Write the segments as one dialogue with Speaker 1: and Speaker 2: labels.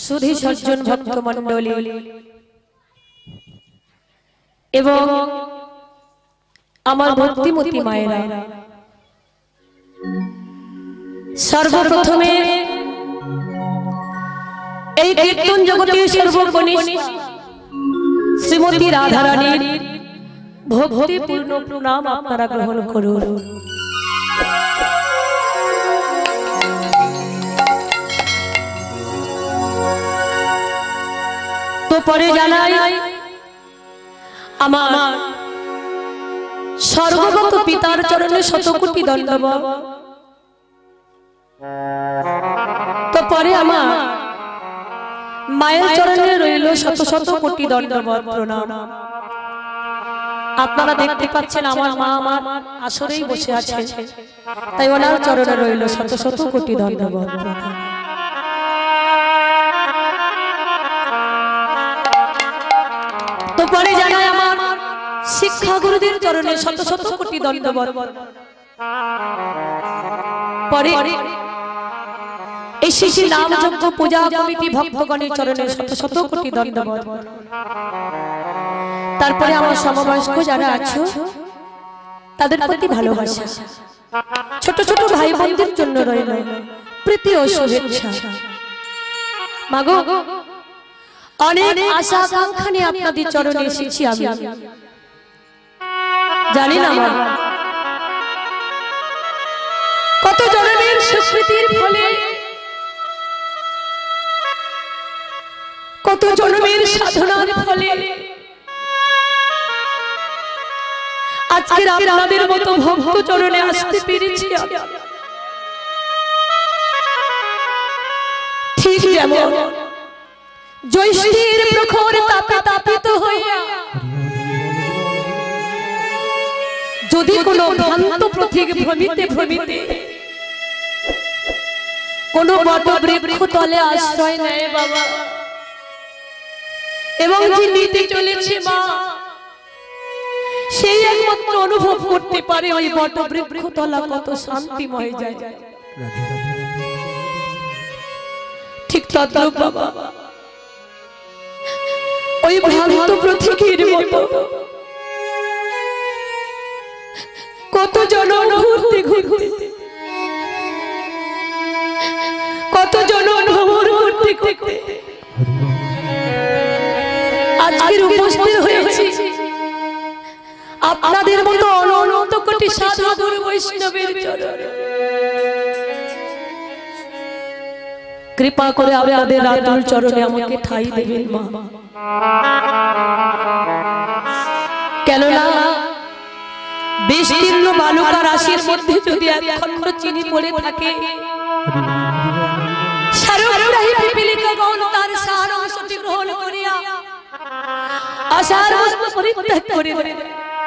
Speaker 1: सुधी सज्जन भक्त मंडली एवं आमार भक्तिमती मायेरा सर्वप्रथमे এই কীর্তন জগতের সর্বকনিষ্ঠ শ্রীমতী রাধারানীর ভক্তিপূর্ণ প্রণাম আপনারা গ্রহণ করুন। তো পরে জানাই আমার স্বর্গগত পিতার চরণে শতকোটি দণ্ডবৎ। তো পরে আমার মায়ের চরণে রইল শত শত কোটি দণ্ডবৎ প্রণাম। আপনারা দেখতে পাচ্ছেন আমার মা আমার আসরেই বসে আছে, তাই ওনার চরণে রইল শত শত কোটি দণ্ডবৎ প্রণাম। তো পরে জানাই আমার শিক্ষা গুরুদের চরণে শত শত কোটি দণ্ডবৎ। পরে এই শিশি নাম যজ্ঞ পূজা কমিটি ভক্তগণের চরণে শত শত কোটি দণ্ডবৎ। তারপরে আমার সমবয়স্ক যারা আছো তাদের প্রতি ভালোবাসা, ছোট ছোট ভাই বোনদের জন্য রইল প্রীতি ও শুভেচ্ছা। মাগো অনেক আশা আকাঙ্ক্ষা নিয়ে আপনাদের চরণে এসেছি আমি, জানি না কত জনমের সুকৃতির ফলে, কত জনমের সাধনার ফলে আজকে আপনাদের মতো ভক্ত চরণে আসতে পেরেছি। ঠিক যেমন জ্যৈষ্ঠের প্রখর তাপে তাপিত হইয়া যদি কোনো ভ্রান্ত পথিক ভ্রমিতে ভ্রমিতে কোনো বটবৃক্ষ তলে আশ্রয় নেয় বাবা, এবং যে নিতে চলেছে মা, সেই একমাত্র অনুভব করতে পারে ওই বটবৃক্ষ তলা কত শান্তিময় জায়গা। ঠিক তদ্রূপ বাবা ওই ভ্রান্ত পথিকের মতো কত জনম ঘুরতে ঘুরতে, কত জনম ভ্রমণ করতে করতে আজকের উপস্থিত হয়েছি আপনাদের মতো অনন্ত কোটি সাধু গুরু বৈষ্ণবের চরণে। কৃপা করে আপনাদের রাতুল চরণে আমাকে ঠাঁই দেবেন মা, কেননা বিস্তীর্ণ বালুকা রাশির মধ্যে যদি এক খণ্ড চিনি পড়ে থাকে, সারগ্রাহী পিপীলিকাগণ তার সার অংশটি গ্রহণ করিয়া আশার বস্তু পরিত্যাগ করে দেয়।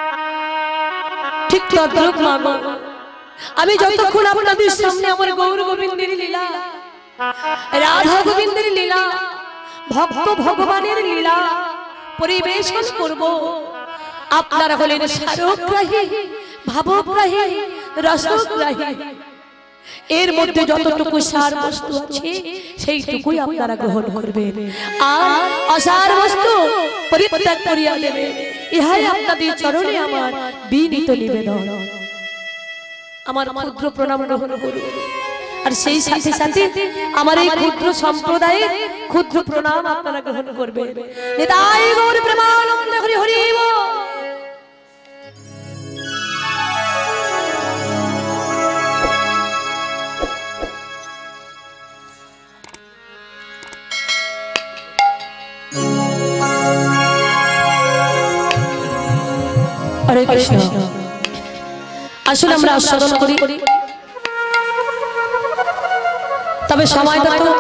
Speaker 1: ঠিক তদ্রূপ মা, আমি যতক্ষণ আপনাদের সামনে আমার গৌর গোবিন্দের লীলা, রাধা গোবিন্দের লীলা, ভক্ত ভগবানের লীলা পরিবেশন করব, আপনারা হলেন সারগ্রাহী, ভাবগ্রাহী, রসগ্রাহী। এর মধ্যে যতটুকু সার বস্তু আছে সেইটুকুই আপনারা গ্রহণ করবেন, আর অসার বস্তু পরিত্যাগ করিয়া দেবেন। ইহাই আপনাদের চরণে আমার বিনীত নিবেদন। আমার ক্ষুদ্র প্রণাম গ্রহণ করুন, আর সেই সাথে সাথে আমার এই ক্ষুদ্র সম্প্রদায়ের ক্ষুদ্র প্রণাম আপনারা গ্রহণ করবেন। নিতাই গৌর প্রেমানন্দ হরি হরি বল। হরে কৃষ্ণ। আসলে আমরা আস্বাদন করি, তবে সময়টা তো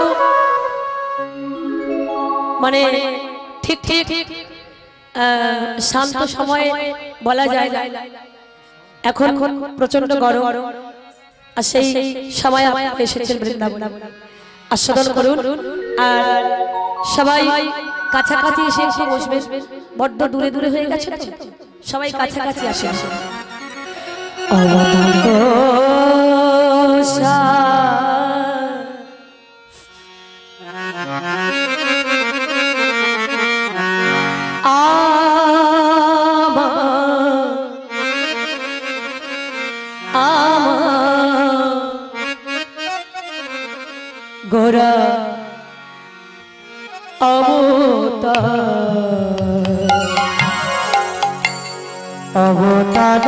Speaker 1: মানে ঠিক ঠিক শান্ত সময়ে বলা যায় না, এখন প্রচন্ড গরম, আর সেই সময় আপনারা এসেছেন বৃন্দাবন। আস্বাদন করুন, আর সবাই কাছাকাছি এসে এসে বসবেন, বড্ড দূরে দূরে হয়ে গেছে তো, সবাই কাছাকাছি আসে। অবতার গোরা অবতার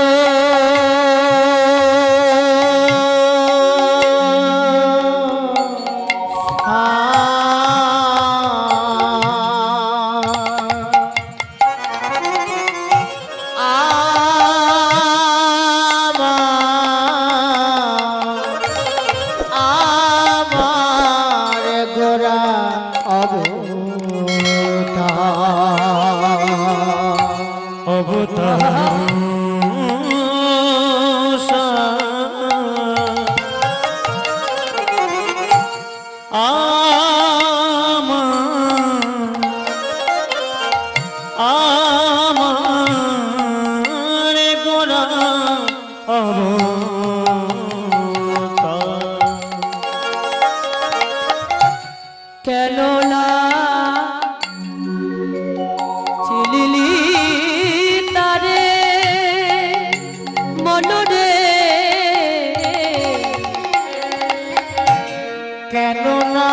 Speaker 1: কেননা চিলিলি তারে মনরে কেননা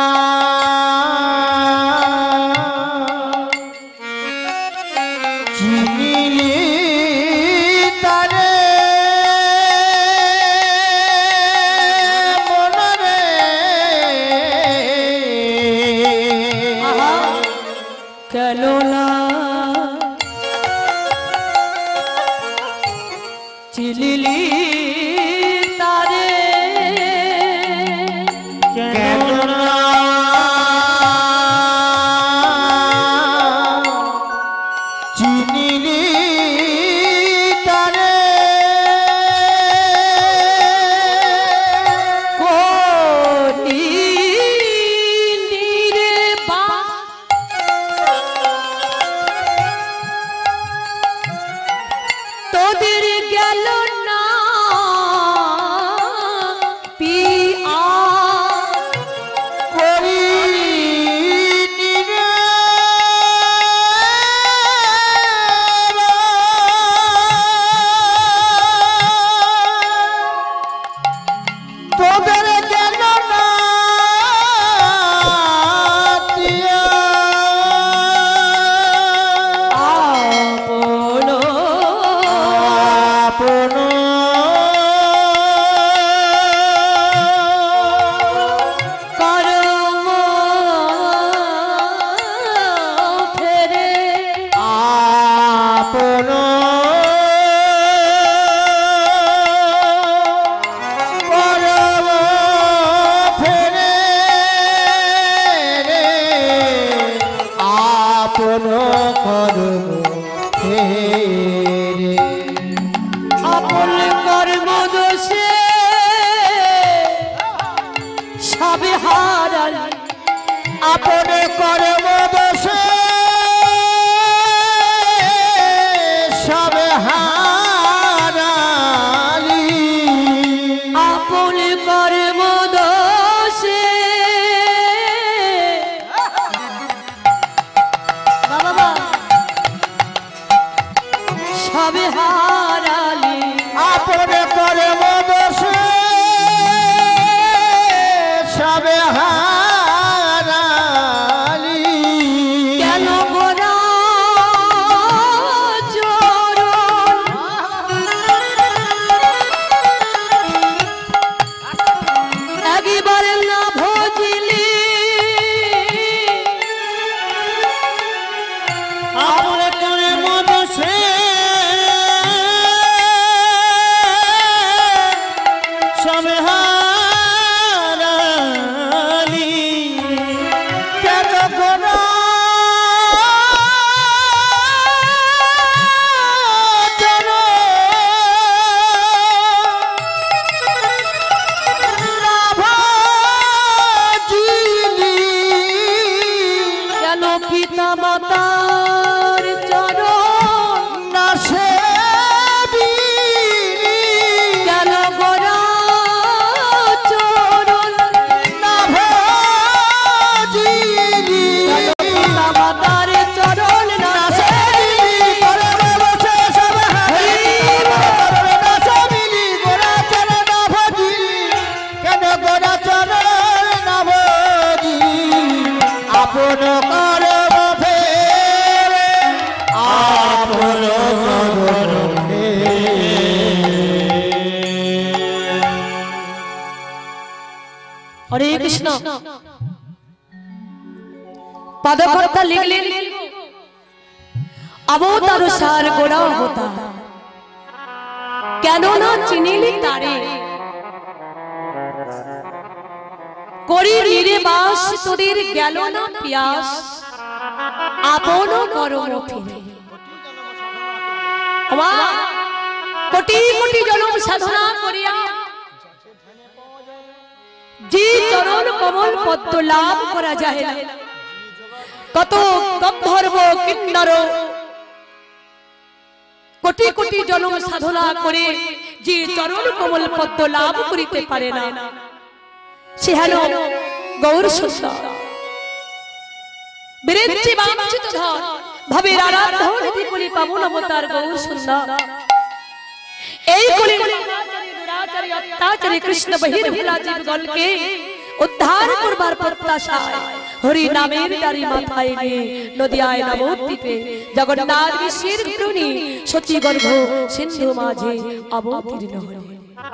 Speaker 1: চিলিলি তারে কেননা চিলিলি তারে কেননা চিলিলি তারে কোটি নীরে বা তোদের গেল না পিয়া করি তোদের গেল না পিয়া আপন করম ফেরে আপন করম ফেরে আপন করম ফেরে আপন কর্ম দোষে সবে হারালি আপন কর্ম দোষে সবে হারালি আপন কর্ম দোষে বাবা সবে হারালি আপন কর্ম দোষে সবে হারালি কেন গোরা চরণ একবার না ভজিলি আপন কর্ম দোষে সবে হারালি কেন গোরা চরণ হরে কৃষ্ণ। পদকর্তা লিখলেন অবতার সার গোড়া অবতার, কেন না চিনিলি তারে, করি নিরে বাস তোদের গেল না পিয়াস, আপন করম ফিরে। কোটি কোটি জনম সাধনা করিয়া যে চরণ কমল পদ্ম লাভ করা যায় না, কত গন্ধর্ব কিন্নর কোটি কোটি জনম সাধনা করে যে চরণ কমল পদ্ম লাভ করিতে পারে না, সে হল গৌর সুন্দর। বিরেচ্ছি বাঞ্ছিত ধন ভবের আরাধ্য হৃদি কলি পাবন অবতার গৌর সুন্দর। এই কলি দুরাচারী অত্যাচারী কৃষ্ণ বহির্ভূলা জীবগণকে উদ্ধার করবার প্রত্যাশায় হরি নামের দাড়ি মাথায় নিয়ে নদিয়ায় নবদ্বীপে জগন্নাথ বিশ্বের ঘূর্ণি সচি গর্ভ সিন্ধু মাঝে অবতীর্ণ হলেন।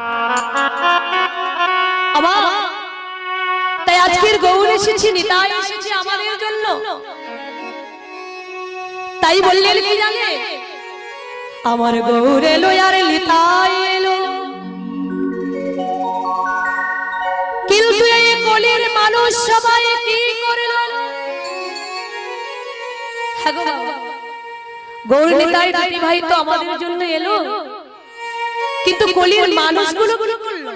Speaker 1: তাই আজকের গৌর এসেছি, নিতাই এসেছি আমাদের জন্য। তাই বললেন কি জানে, আমার গৌর এলো আর নিতাই এলো, কিন্তু এই কলির মানুষ সবাই কি করল? গৌর নিতাই দুটি ভাই তো আমাদের জন্য এলো, কিন্তু কলির মানুষগুলো কি করলো?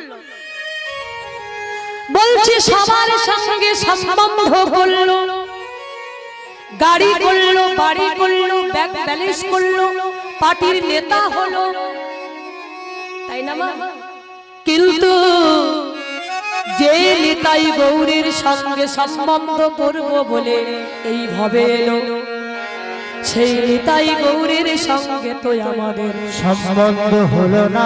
Speaker 1: বলছে সবার সঙ্গে সম্বন্ধ করলো, গাড়ি করলো, বাড়ি করলো, ব্যাংক ব্যালেন্স করলো, পার্টির নেতা হলো, তাই না মা? কিন্তু যে নিতাই গৌরের সঙ্গে সম্বন্ধ করব বলে এইভাবে এলো, সেই নিতাই গৌরের সঙ্গে তো আমাদের
Speaker 2: সম্বন্ধ হলো না।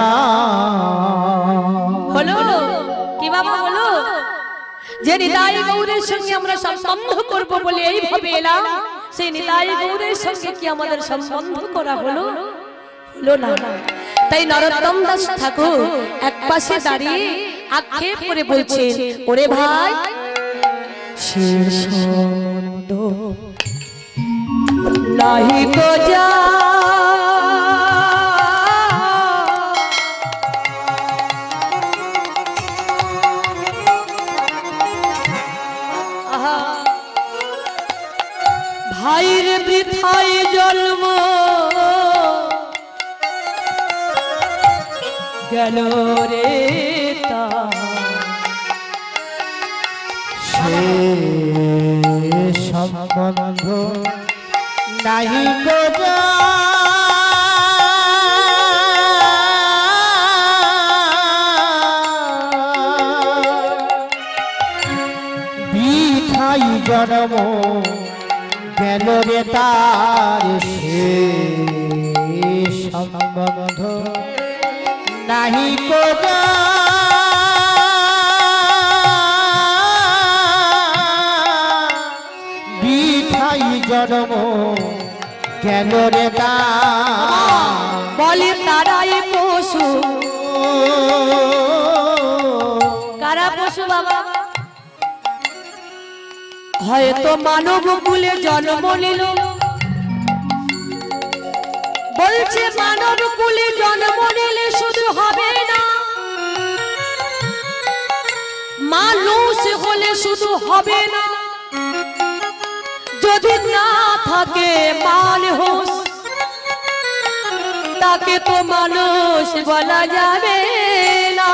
Speaker 1: হলো কি বাবা? হলো যে নিতাই গৌরের সঙ্গে আমরা সম্বন্ধ করব বলে এইভাবে এলাম, সেই নিতাই গৌরের সঙ্গে কি আমাদের সম্বন্ধ করা হলো? হলো না। তাই নরোত্তম দাস ঠাকুর এক পাশে দাঁড়িয়ে আক্ষেপ করে বলছেন, ওরে ভাই সে সম্বন্ধ নাহি তো যা, ভাইরে বৃথায় জন্ম গেল রে তা,
Speaker 2: সে সম্বন্ধ নাহি গো যা, বৃথাই জন্ম গেল রে তার, সে সম্বন্ধ নাহি গো যা, বৃথাই জন্ম গেল রে তার।
Speaker 1: বলে তারাই পশু, কারা পশু বাবা? হয়তো মানব কুলে জন্ম নিল, বলছে মানব কুলে জন্ম নিলে শুধু হবে না, মানুষ হলে শুধু হবে না, যদি না থাকে মান হোস তাকে তো মানুষ বলা যাবে না।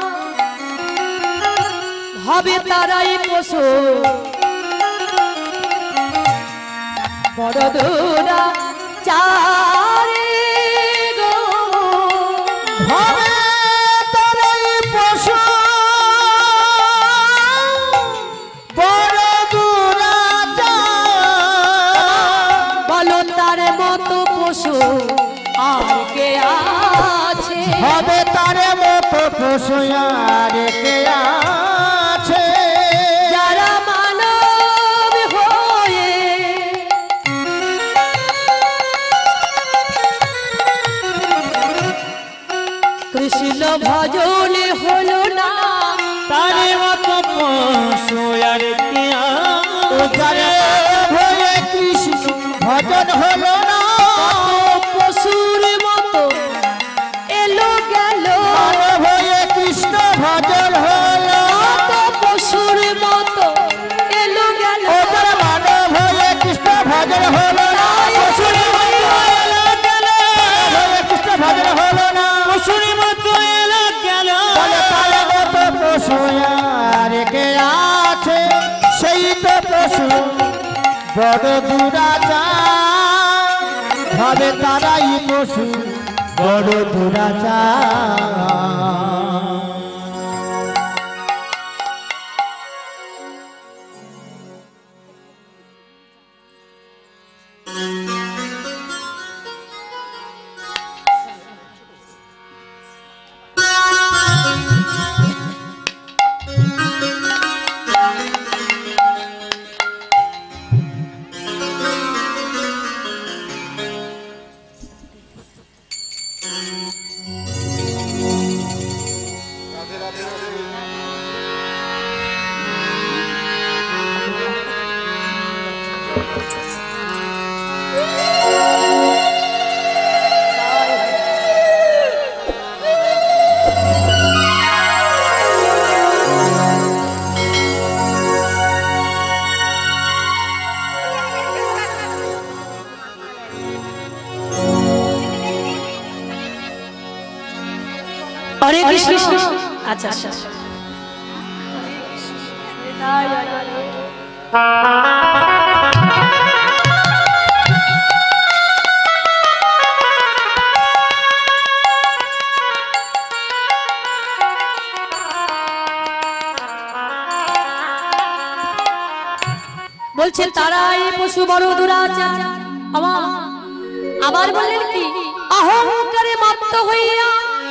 Speaker 1: হবে তারাই পশু বড় দূরা চারে গো,
Speaker 2: হবে তারাই পশু বড় দুরাচার।
Speaker 1: বলো তার মতো পশু আর কে আছে?
Speaker 2: হবে তার মতো পশু আর কে আছে?
Speaker 1: যারা মানব হয়ে কৃষ্ণ ভজনে হলো না,
Speaker 2: তার মতো তারে হয়ে কৃষ্ণ ভজন হলো না
Speaker 1: পশুর মতো এলো গেল
Speaker 2: হয়ে কৃষ্ণ ভজন হলো
Speaker 1: পশুর মতো এলো গেল
Speaker 2: ওপর মানব হয়ে কৃষ্ণ ভজন হলো না পশুর মতো এলো গেল হয়ে কৃষ্ণ ভজন হলো না পশুর মতো এলো গেল বলে তারে মতো পশু আর কে আছে সেই তো পশু বড় দুরাচার ভাবে তারাই পশু বড় দুরাচার
Speaker 1: हरे कृष्ण अच्छा अच्छा বলছেন তারাই পশু বড় দুরাচার আবার বললেন কি অহংকারে মত্ত হইয়া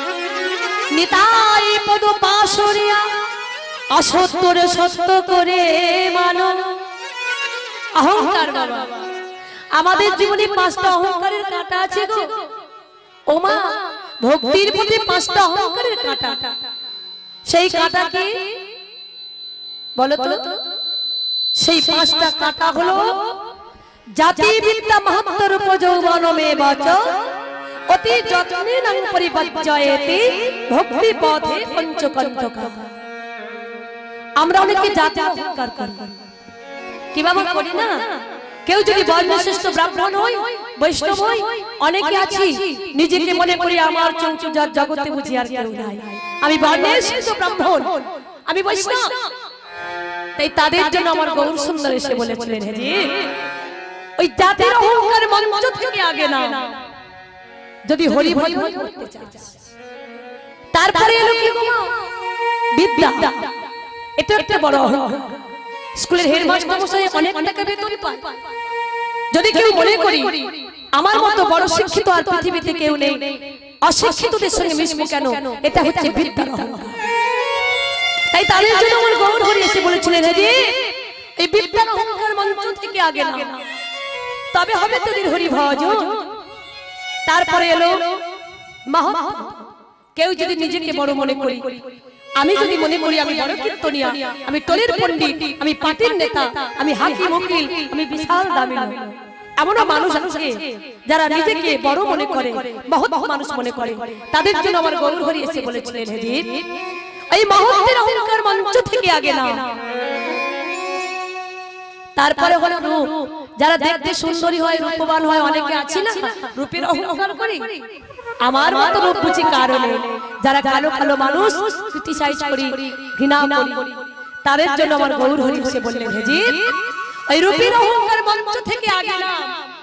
Speaker 1: নিতাই পদ পাশরিয়া অসত্যরে সত্য করে মানো অহংকার বাবা আমাদের জীবনে পাঁচটা অহংকারের কাঁটা আছে গো ওমা ভক্তির প্রতি পাঁচটা অহংকারের কাঁটা সেই কাঁটা কি বলো তো সেই পাঁচটা কাঁটা হলো জাতি বিদ্যা মাহাত্ম্য রূপ যৌবনমে বচ অতি যত্নে নং পরিপজ্জয়েতি ভক্তি পথে পঞ্চকন্তক আমরা অনেকে জাতি অহংকার করি কিভাবে করি না কেউ যদি বর্ণশ্রেষ্ঠ ব্রাহ্মণ হয় বৈষ্ণব হয় অনেকে আছি নিজেকে মনে করি আমার চৌচুজার জগতে বুঝি আর কেউ নাই আমি বর্ণশ্রেষ্ঠ ব্রাহ্মণ আমি বৈষ্ণব তাই তাদের জন্য আমার গৌর সুন্দর এসে বলেছিলেন হে জি ওই জাতির অহংকার মঞ্চ থেকে আগে না যদি হরি ভজন করতে চাস তারপরে এলো কি গো বিদ্যা এটা একটা বড় অহংকার স্কুলের হেডমাস্টার মশাই অনেক টাকা বেতন পায় যদি কেউ মনে করি আমার মতো বড় শিক্ষিত আর পৃথিবীতে কেউ নেই অশিক্ষিতদের সঙ্গে মিশবো কেন এটা হচ্ছে বিদ্যার অহংকার তাই তাদের জন্য আমার গৌর হরি এসে বলেছিলেন হে এই বিদ্যার অহংকার মঞ্চ থেকে আগে না তবে হবে তোদের হরি ভজন তারপরে এলো মাহাত্ম্য কেউ যদি নিজেকে বড় মনে করি আমি যদি মনে করি আমি বড় কীর্তনিয়া আমি টলির পণ্ডিত আমি পার্টির নেতা আমি হাকিম উকিল আমি বিশাল দামি এমন মানুষ আছে যারা নিজেকে বড় মনে করে মহৎ মানুষ মনে করে তাদের জন্য আমার গৌর হরি এসে বলেছিলেন হে এই মহত্বের অহংকার মঞ্চ থেকে আগে না তারপরে হলো রূপ যারা দেখতে সুন্দরী হয় রূপবান হয় অনেকে আছে না রূপের অহংকার করি আমার মতো রূপ বুঝি কারণে যারা কালো কালো মানুষ ক্রিটিসাইজ করি ঘৃণা করি তাদের জন্য আমার গৌর হরি এসে বললেন হে জি এই রূপের অহংকার মঞ্চ থেকে আগে না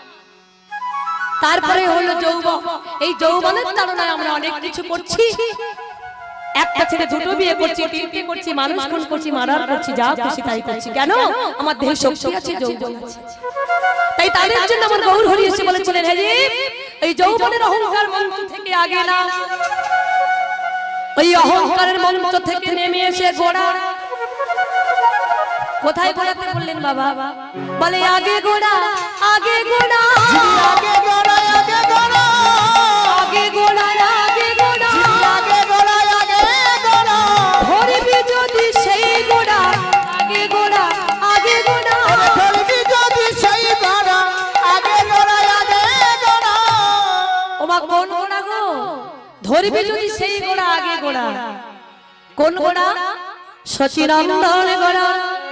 Speaker 1: তারপরে হলো যৌবন এই যৌবনের তাড়নায় আমরা অনেক কিছু করছি একটা ছেলে দুটো বিয়ে করছি তিনটে করছি মানুষ খুন করছি মারার করছি যা খুশি তাই করছি কেন আমার দেহে শক্তি আছে যৌবন আছে তাই তাদের জন্য আমার গৌর হরি এসে বলেছিলেন হে জি এই যৌবনের অহংকার মঞ্চ থেকে আগে না ওই অহংকারের মঞ্চ থেকে নেমে এসে গোড়া কোথায় গোড়াতে বললেন বাবা বলে আগে গোড়া আগে গোড়া
Speaker 2: আগে গোড়া আগে গোড়া
Speaker 1: আগে গোড়া আগে গোড়া
Speaker 2: আগে গোড়া আগে গোড়া
Speaker 1: ধরবি যদি সেই গোড়া আগে গোড়া আগে গোড়া কোন গোড়া? সচিনন্দন গোড়া,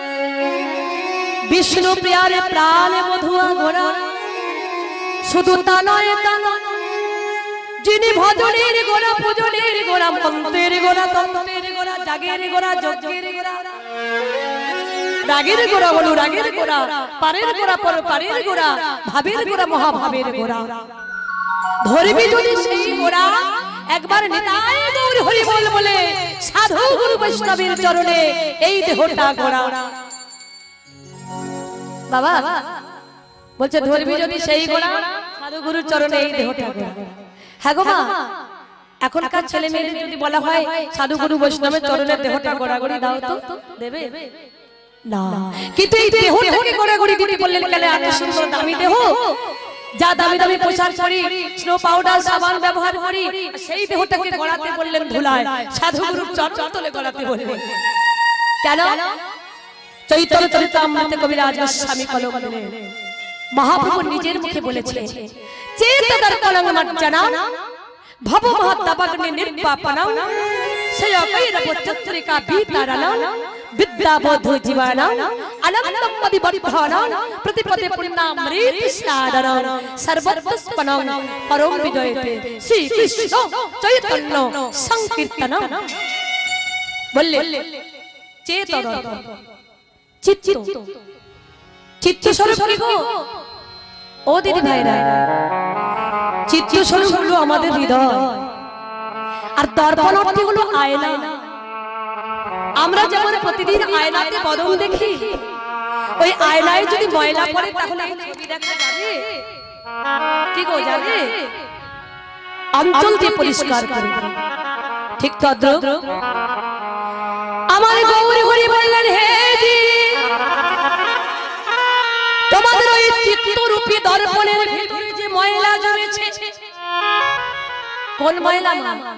Speaker 1: বিষ্ণু প্রিয়ার প্রাণ মধুয়া গোড়া। শুধু তা নয়, তা নয়, যিনি ভজনের গোড়া, পূজনের গোড়া, মন্ত্রের গোড়া, তন্ত্রের গোড়া, জাগের গোড়া, যজ্ঞের গোড়া। রাগের গোড়া হলো রাগের গোড়া, পারের গোড়া পারের গোড়া, ভাবের গোড়া মহাভাবের গোড়া। ধরবি যদি সেই গোড়া, একবার নিতাই গৌর হরি বল বলে সাধু গুরু বৈষ্ণবের চরণে এই দেহটা গোড়া। বাবা বলছে ধরবি যদি সেই গোড়া, সাধু গুরুর চরণে এই দেহটা গোড়া। হ্যাঁ গো মা, এখনকার ছেলে মেয়েদের যদি বলা হয় সাধু গুরু বৈষ্ণবের চরণের দেহটা গোড়াগড়ি দাও, তো দেবে না। কিন্তু এই দেহটাকে গোড়াগড়ি দিতে বললেন কেন? এত সুন্দর দামি দেহ, যা দামি দামি পোশাক পরি, স্নো পাউডার সাবান ব্যবহার করি, সেই দেহটাকে গড়াতে বললেন ধুলায়, সাধু গুরুর চরণ তলে গড়াতে বললেন কেন? চৈতন্য চরিতামৃতে কবিরাজ গোস্বামী কলম দিলেন, মহাপ্রভু নিজের মুখে বলেছে, চেতদার কলঙ্গ মার্জনা ভব মহাত্তাপাগ্নি নির্বাপনা সয়কৈর পচ্চত্রিকা বিতারণা বিদ্যাবোধ জীবনা অনন্তম মদিবর্ধনা প্রতিপদে পুণ্যামৃত স্নাদন সর্বতস্পনং পরম বিজয়তে শ্রী কৃষ্ণ চৈতন্য সংকীর্তন। বললেন চেতন চিত্ত, চিত্ত স্বরূপ কি গো? ও দিদি ভাইরা, চিত্ত স্বরূপ হলো আমাদের হৃদয়, আর দর্পণ অর্থ হলো আয়না। আমরা যেমন প্রতিদিন আয়নাতে বদন দেখি, ওই আয়নায় যদি ময়লা পড়ে তাহলে ছবি দেখা যাবে কি গো? যাবে? অঞ্চল দিয়ে পরিষ্কার করে, ঠিক তদ্রূপ আমার গৌর হরি বললেন, হে জি, তোমাদের ওই চিত্তরূপী দর্পণের ভিতরে যে ময়লা জমেছে, কোন ময়লা?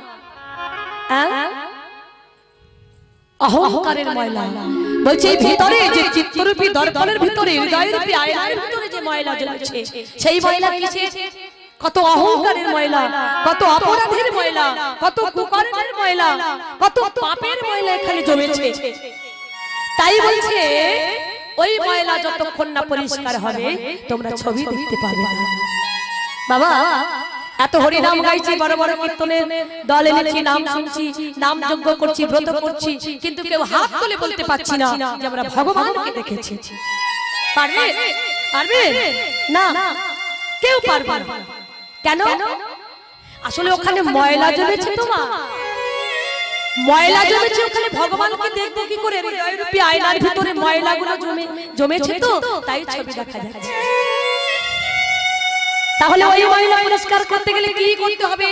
Speaker 1: অহংকারের ময়লা। বলছে ভিতরে যে চিত্তরূপী দর্পণের ভিতরে, হৃদয়রূপী আয়নার ভিতরে যে ময়লা জমেছে, সেই ময়লা কিসের? কত অহংকারের ময়লা, কত অপরাধের ময়লা, কত কুকর্মের ময়লা, কত পাপের ময়লা এখানে জমেছে। তাই বলছে ওই ময়লা যতক্ষণ না পরিষ্কার হবে তোমরা ছবি দেখতে পাবে না। বাবা এত হরিনাম গাইছি, বড় বড় কীর্তনের দল এনেছি, নাম শুনছি, নাম যজ্ঞ করছি, ব্রত করছি, কিন্তু কেউ হাত তুলে বলতে পারছি না যে আমরা ভগবানকে দেখেছি। পারবে? পারবে না, কেউ পারবে না। কেন? আসলে ওখানে ময়লা জমেছে, তোমার ময়লা জমেছে, ওখানে ভগবানকে দেখবো কি করে? হৃদয়রূপী আয়নার ভিতরে ময়লাগুলো জমেছে, তো তাই ছবি দেখা যাচ্ছে। তাহলে ওই ময়লা পরিষ্কার করতে গেলে কি করতে হবে?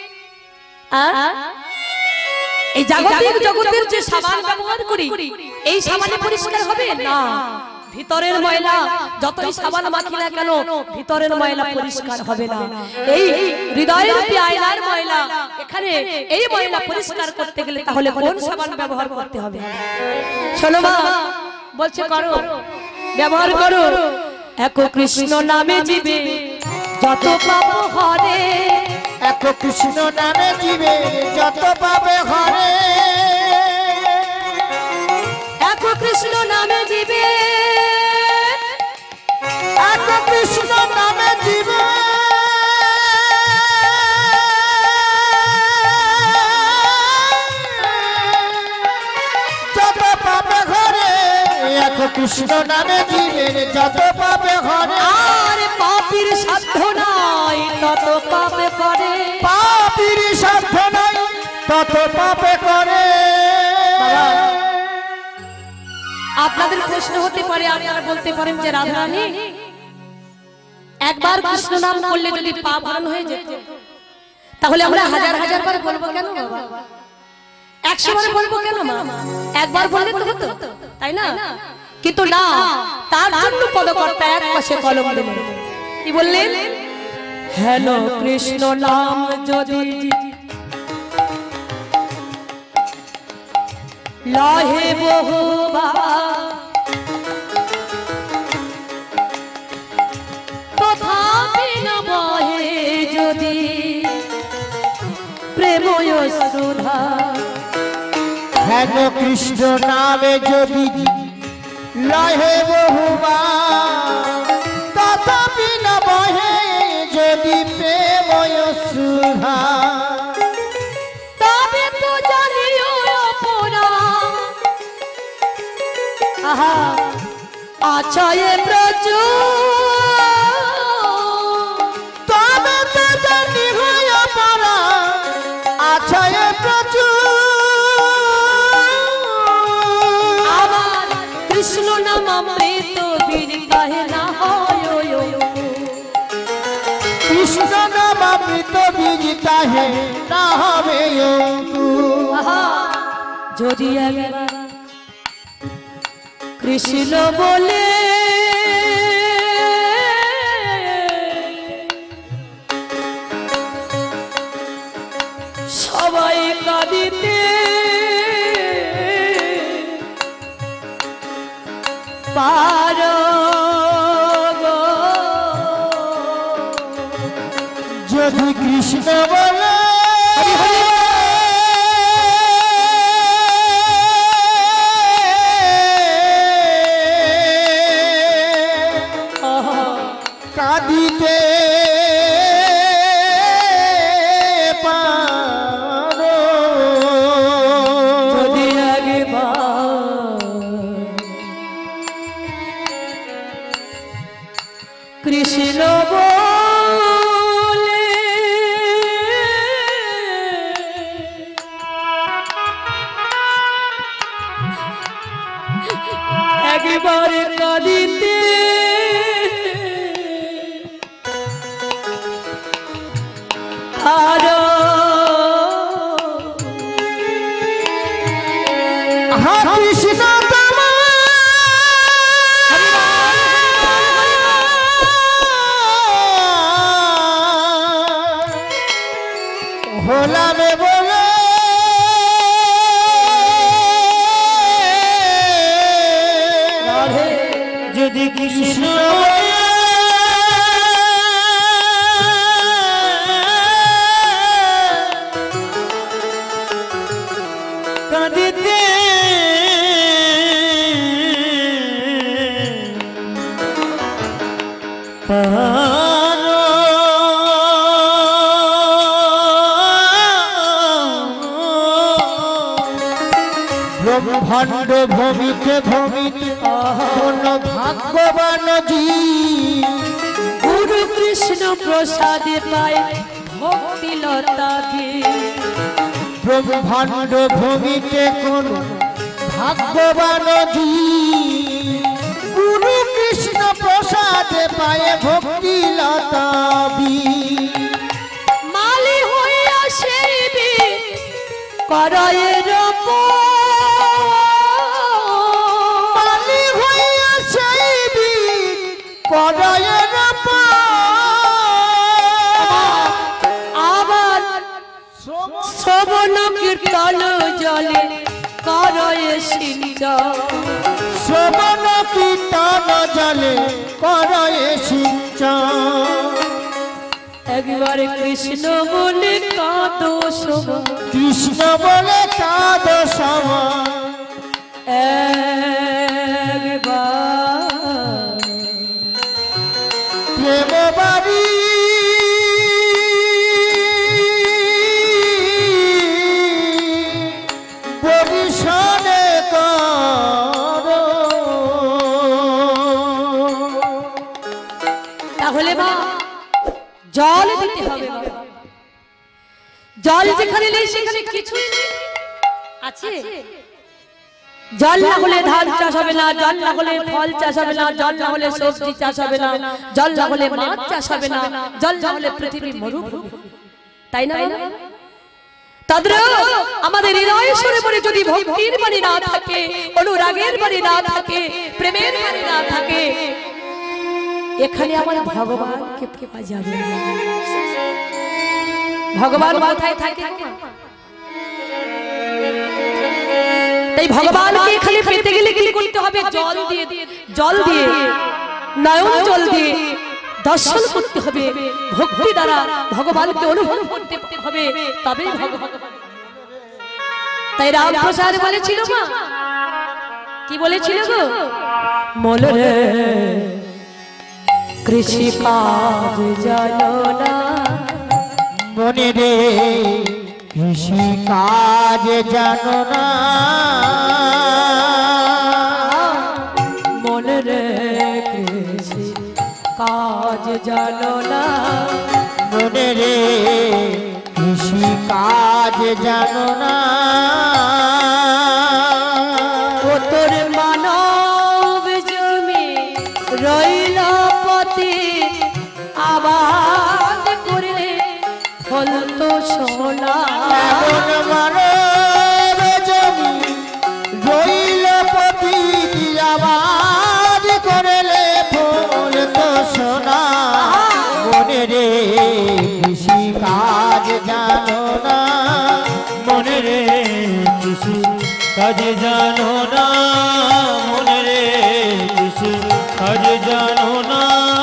Speaker 1: এই জগতের যে সাবান ব্যবহার করি, এই সাবানে পরিষ্কার হবে না। ভিতরের ময়লা যতই সাবান মাখি না কেন, ভিতরের ময়লা পরিষ্কার হবে না। এই হৃদয়ের আয়নার ময়লা, এখানে এই ময়লা পরিষ্কার করতে গেলে তাহলে কোন সাবান ব্যবহার করতে হবে? শোনো মা, বলছে করো, ব্যবহার করো। এক কৃষ্ণ নামে জীবে যত পাপ হরে,
Speaker 2: এক কৃষ্ণ নামে জীবে যত পাবে হরে,
Speaker 1: এক কৃষ্ণ নামে জীবে,
Speaker 2: এক কৃষ্ণ নামে জীবে যত পাবে ঘরে, এক কৃষ্ণ নামে জীবে যত পাবে ঘরে।
Speaker 1: আর পাপীর সাধ্য নাই তত পাপে করে,
Speaker 2: পাপীর সাধ্য নাই তত পাপে করে।
Speaker 1: আপনাদের প্রশ্ন হতে পারে, আপনারা বলতে পারেন যে রাধারানী একবার কৃষ্ণ নাম করলে যদি পাপ হারণ হয়ে যেত, তাহলে আমরা হাজার হাজার বার বলবো কেন বাবা? 100 বার বলবো কেন মা? একবার বললে তো হতো, তাই না? কিন্তু না, তার জন্য পদকর্তা এক পাশে কলম দিলেন। কি বললেন? হেন কৃষ্ণ নাম যদি লহে বহুবার, তথাপি না বহে যদি প্রেময় সুধা।
Speaker 2: হেন কৃষ্ণ নামে যদি লহে বহুবার তথাপি না বহে যদি প্রেময় সুধা
Speaker 1: তবে তো জানিও অপরাধ আহা আছয়ে প্রচুর
Speaker 2: তবে তো জানিও অপরাধ আছয়ে প্রচুর
Speaker 1: আমার কৃষ্ণ নাম অমৃত বীর কাহে না হয়
Speaker 2: কৃষ্ণ নাম অমৃত বীজ কাহে না হবে অঙ্কুর
Speaker 1: আহা যদি একবার কৃষ্ণ বলে সবাই কাঁদিতে পারো গো।
Speaker 2: যদি কৃষ্ণ বলে কাঁদিতে পারো
Speaker 1: যদি একবার কৃষ্ণ বলে একবার কাঁদিতে আরো
Speaker 2: হা কৃষ্ণ হলামে বলে যদি কৃষ্ণ কাঁদিতে ব্রহ্মাণ্ড ভূমিতে ভূমিতে কোন ভাগ্যবান জীব
Speaker 1: গুরু কৃষ্ণ প্রসাদে পায় ভক্তি লতা দিয়ে
Speaker 2: ব্রহ্মাণ্ড ভূমিতে কোন ভাগ্যবান জীব গুরু কৃষ্ণ প্রসাদে পায় ভক্তি লতা
Speaker 1: মালি হইয়া সেবি করয়ের
Speaker 2: মালি হইয়া সেইবি করয়ের
Speaker 1: আবার শ্রবণ কীর্তন জলে করয়ে সিঞ্চন
Speaker 2: শ্রবণ কীর্তন জলে করয়ে সিঞ্চন
Speaker 1: একবার কৃষ্ণ বলে কাঁদো শোভা
Speaker 2: কৃষ্ণ বলে কাঁদ সমা
Speaker 1: একবার
Speaker 2: প্রেম বাড়ি পরিশনে করো
Speaker 1: তাহলে মা জল দিতে হবে বাবা। জল যেখানে নেই সেখানে কিছুই নেই আছে জল না হলে ধান চাষ হবে না, জল না হলে ফল চাষ হবে না, জল না হলে সবজি চাষ হবে না, জল না হলে মাছ চাষ হবে না, জল না হলে পৃথিবী মরুভূমি, তাই না? তাদেরও আমাদের হৃদয় সরোবরে যদি ভক্তির বাণী না থাকে, অনুরাগের বাণী না থাকে, প্রেমের বাণী না থাকে, এখানে আমার ভগবানকে পাওয়া যাবে না। ভগবান কোথায় থাকে? তাই ভগবানকে এখানে পেতে গেলে কি করতে হবে? জল দিয়ে নয়ন জল দিয়ে দর্শন করতে হবে, ভক্তি দ্বারা ভগবানকে অনুভব করতে হবে, তবেই ভগবান। তাই রামপ্রসাদ বলেছিল মা, কি বলেছিল গো? মোলে রে কৃষি কাজ জানো না,
Speaker 2: মনে রে কৃষি কাজ জানো না,
Speaker 1: মোলে রে কৃষি কাজ জানো না,
Speaker 2: মনে রে কৃষি কাজ জানো না।
Speaker 1: ও তোর মানব জমি রইল পথে, আবাদ করলে ফল তো সোনা।
Speaker 2: এমন মানব জমি রইল পথে, আবাদ করলে ফল তো সোনা। মনে রে কৃষি কাজ জানো না,
Speaker 3: মনে রে কৃষি কাজ জানো না, মনে রে কৃষি কাজ জানো না।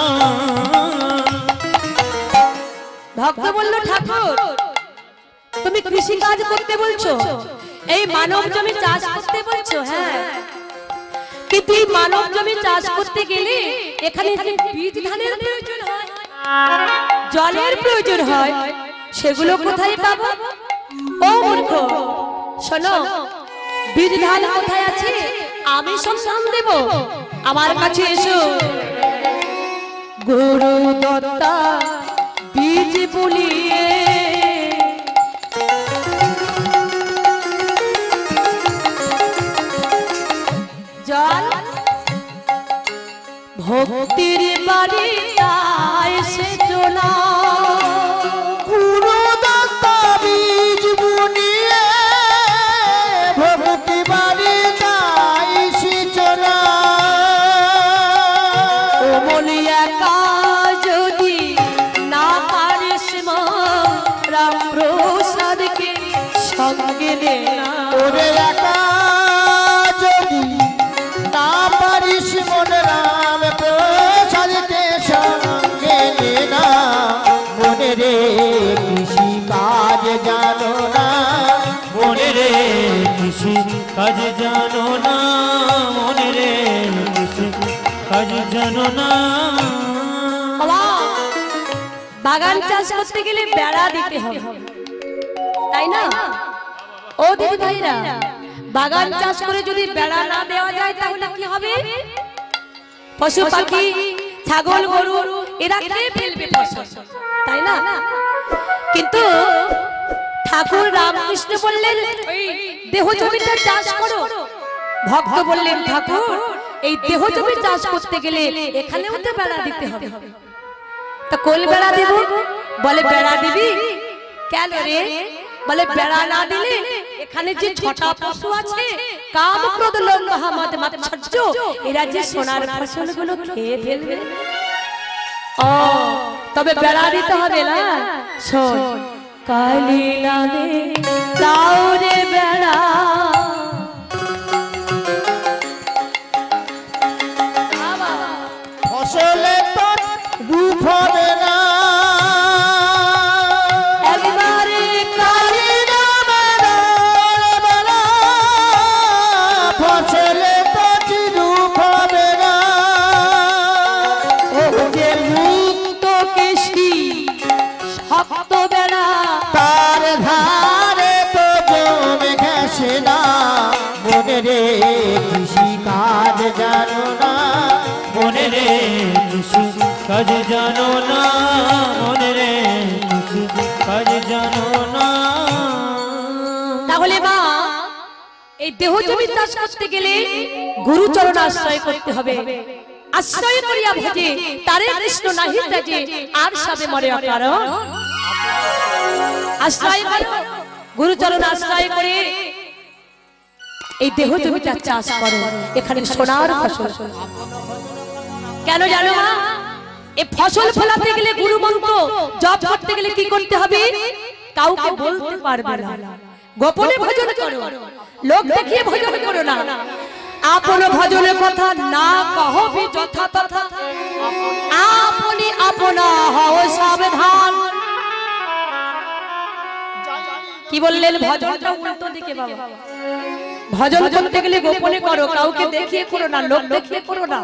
Speaker 1: ভক্ত বলল ঠাকুর তুমি কৃষি কাজ করতে বলছো, এই মানব জমি চাষ করতে বলছো। হ্যাঁ, কিন্তু এই মানব জমি চাষ করতে গেলে এখানে যে বীজ ধানের প্রয়োজন হয়, জলের প্রয়োজন হয়, সেগুলো কোথায় পাবো? ও মূর্খ, শোনো, বীজ ধান কোথায় আছে আমি সন্ধান দেব, আমার কাছে এসো। গুরু দত্তা বীজ বুলিয়ে জল ভক্তির বাড়ি এসে চলা।
Speaker 2: গুরু দত্তা বীজ বুনিয়ে ভক্তি বাড়ি যাইছি চলা।
Speaker 1: ও মলিয়া কাজ যদি না পারিস মা, রাম প্রসাদকে সঙ্গে নে না।
Speaker 2: ওরে একা যদি না পারিস মনে রাম প্রসাদকে সঙ্গে নে না। মনে রে কৃষি কাজ জানো না,
Speaker 3: মনে রে কৃষি কাজ জানো না, মনে রে কৃষি কাজ জানো না।
Speaker 1: বাবা, বাগান চাষ করতে গেলে বেড়া দিতে হবে, তাই না? ও দিদি ভাইরা, বাগান চাষ করে যদি বেড়া না দেওয়া যায় তাহলে কি হবে? পশু পাখি, ছাগল গরু এরা খেয়ে ফেলবে ফসল, তাই না? কিন্তু ঠাকুর রামকৃষ্ণ বললেন ওই দেহ জমিটা চাষ করো। ভক্ত বললেন ঠাকুর এই দেহ জমি চাষ করতে গেলে এখানেও তো বেড়া দিতে হবে। তা কোল বেড়া দেব? বলে বেড়া দিবি কেন রে? বলে বেড়া না দিলে এখানে যে ছটা পশু আছে, কাম ক্রোধ লোভ মোহ মদ মাৎসর্য, এরা যে সোনার ফসলগুলো খেয়ে ফেলবে। ও তবে বেড়া দিতে হবে না? শোন, কালি নামে দাও রে বেড়া,
Speaker 2: ফসলে তো রূপ হবে না।
Speaker 1: একবারে
Speaker 2: কালি নামে দাও বেড়া, ফসলে তো রূপ হবে না।
Speaker 1: ও যে মুক্ত কেশি শক্ত বেড়া,
Speaker 2: তার ধারে তো জমে ঘেঁষে না। মনে রে কৃষি কাজ জানো না,
Speaker 3: মনে রে কৃষি কাজ জানো না, মনে রে কৃষি কাজ জানো না।
Speaker 1: তাহলে মা এই দেহ জমি চাষ করতে গেলে গুরুচরণ আশ্রয় করতে হবে। আশ্রয় করিয়া ভজে তারে কৃষ্ণ নাহি ত্যাজে, আর সবে মরে অকারণ। আশ্রয় করো, গুরুচরণ আশ্রয় করে এই দেহ জমিটা চাষ করো, এখানে সোনার ফসল। কেন জানো মা? এই ফসল ফলাতে গেলে গুরু মন্ত্র জপ করতে গেলে কি করতে হবে? কাউকে বলতে পারবে না, গোপনে ভজন করো, লোক দেখিয়ে ভজন করো না। আপন ভজনের কথা না কহবি যথা তথা, আপনি আপনা হও সাবধান। কি বললেন ভজনটা উল্টো দিকে বাবা ভজন করতে গেলে গোপনে করো কাউকে দেখিয়ে করো না লোক দেখিয়ে করো না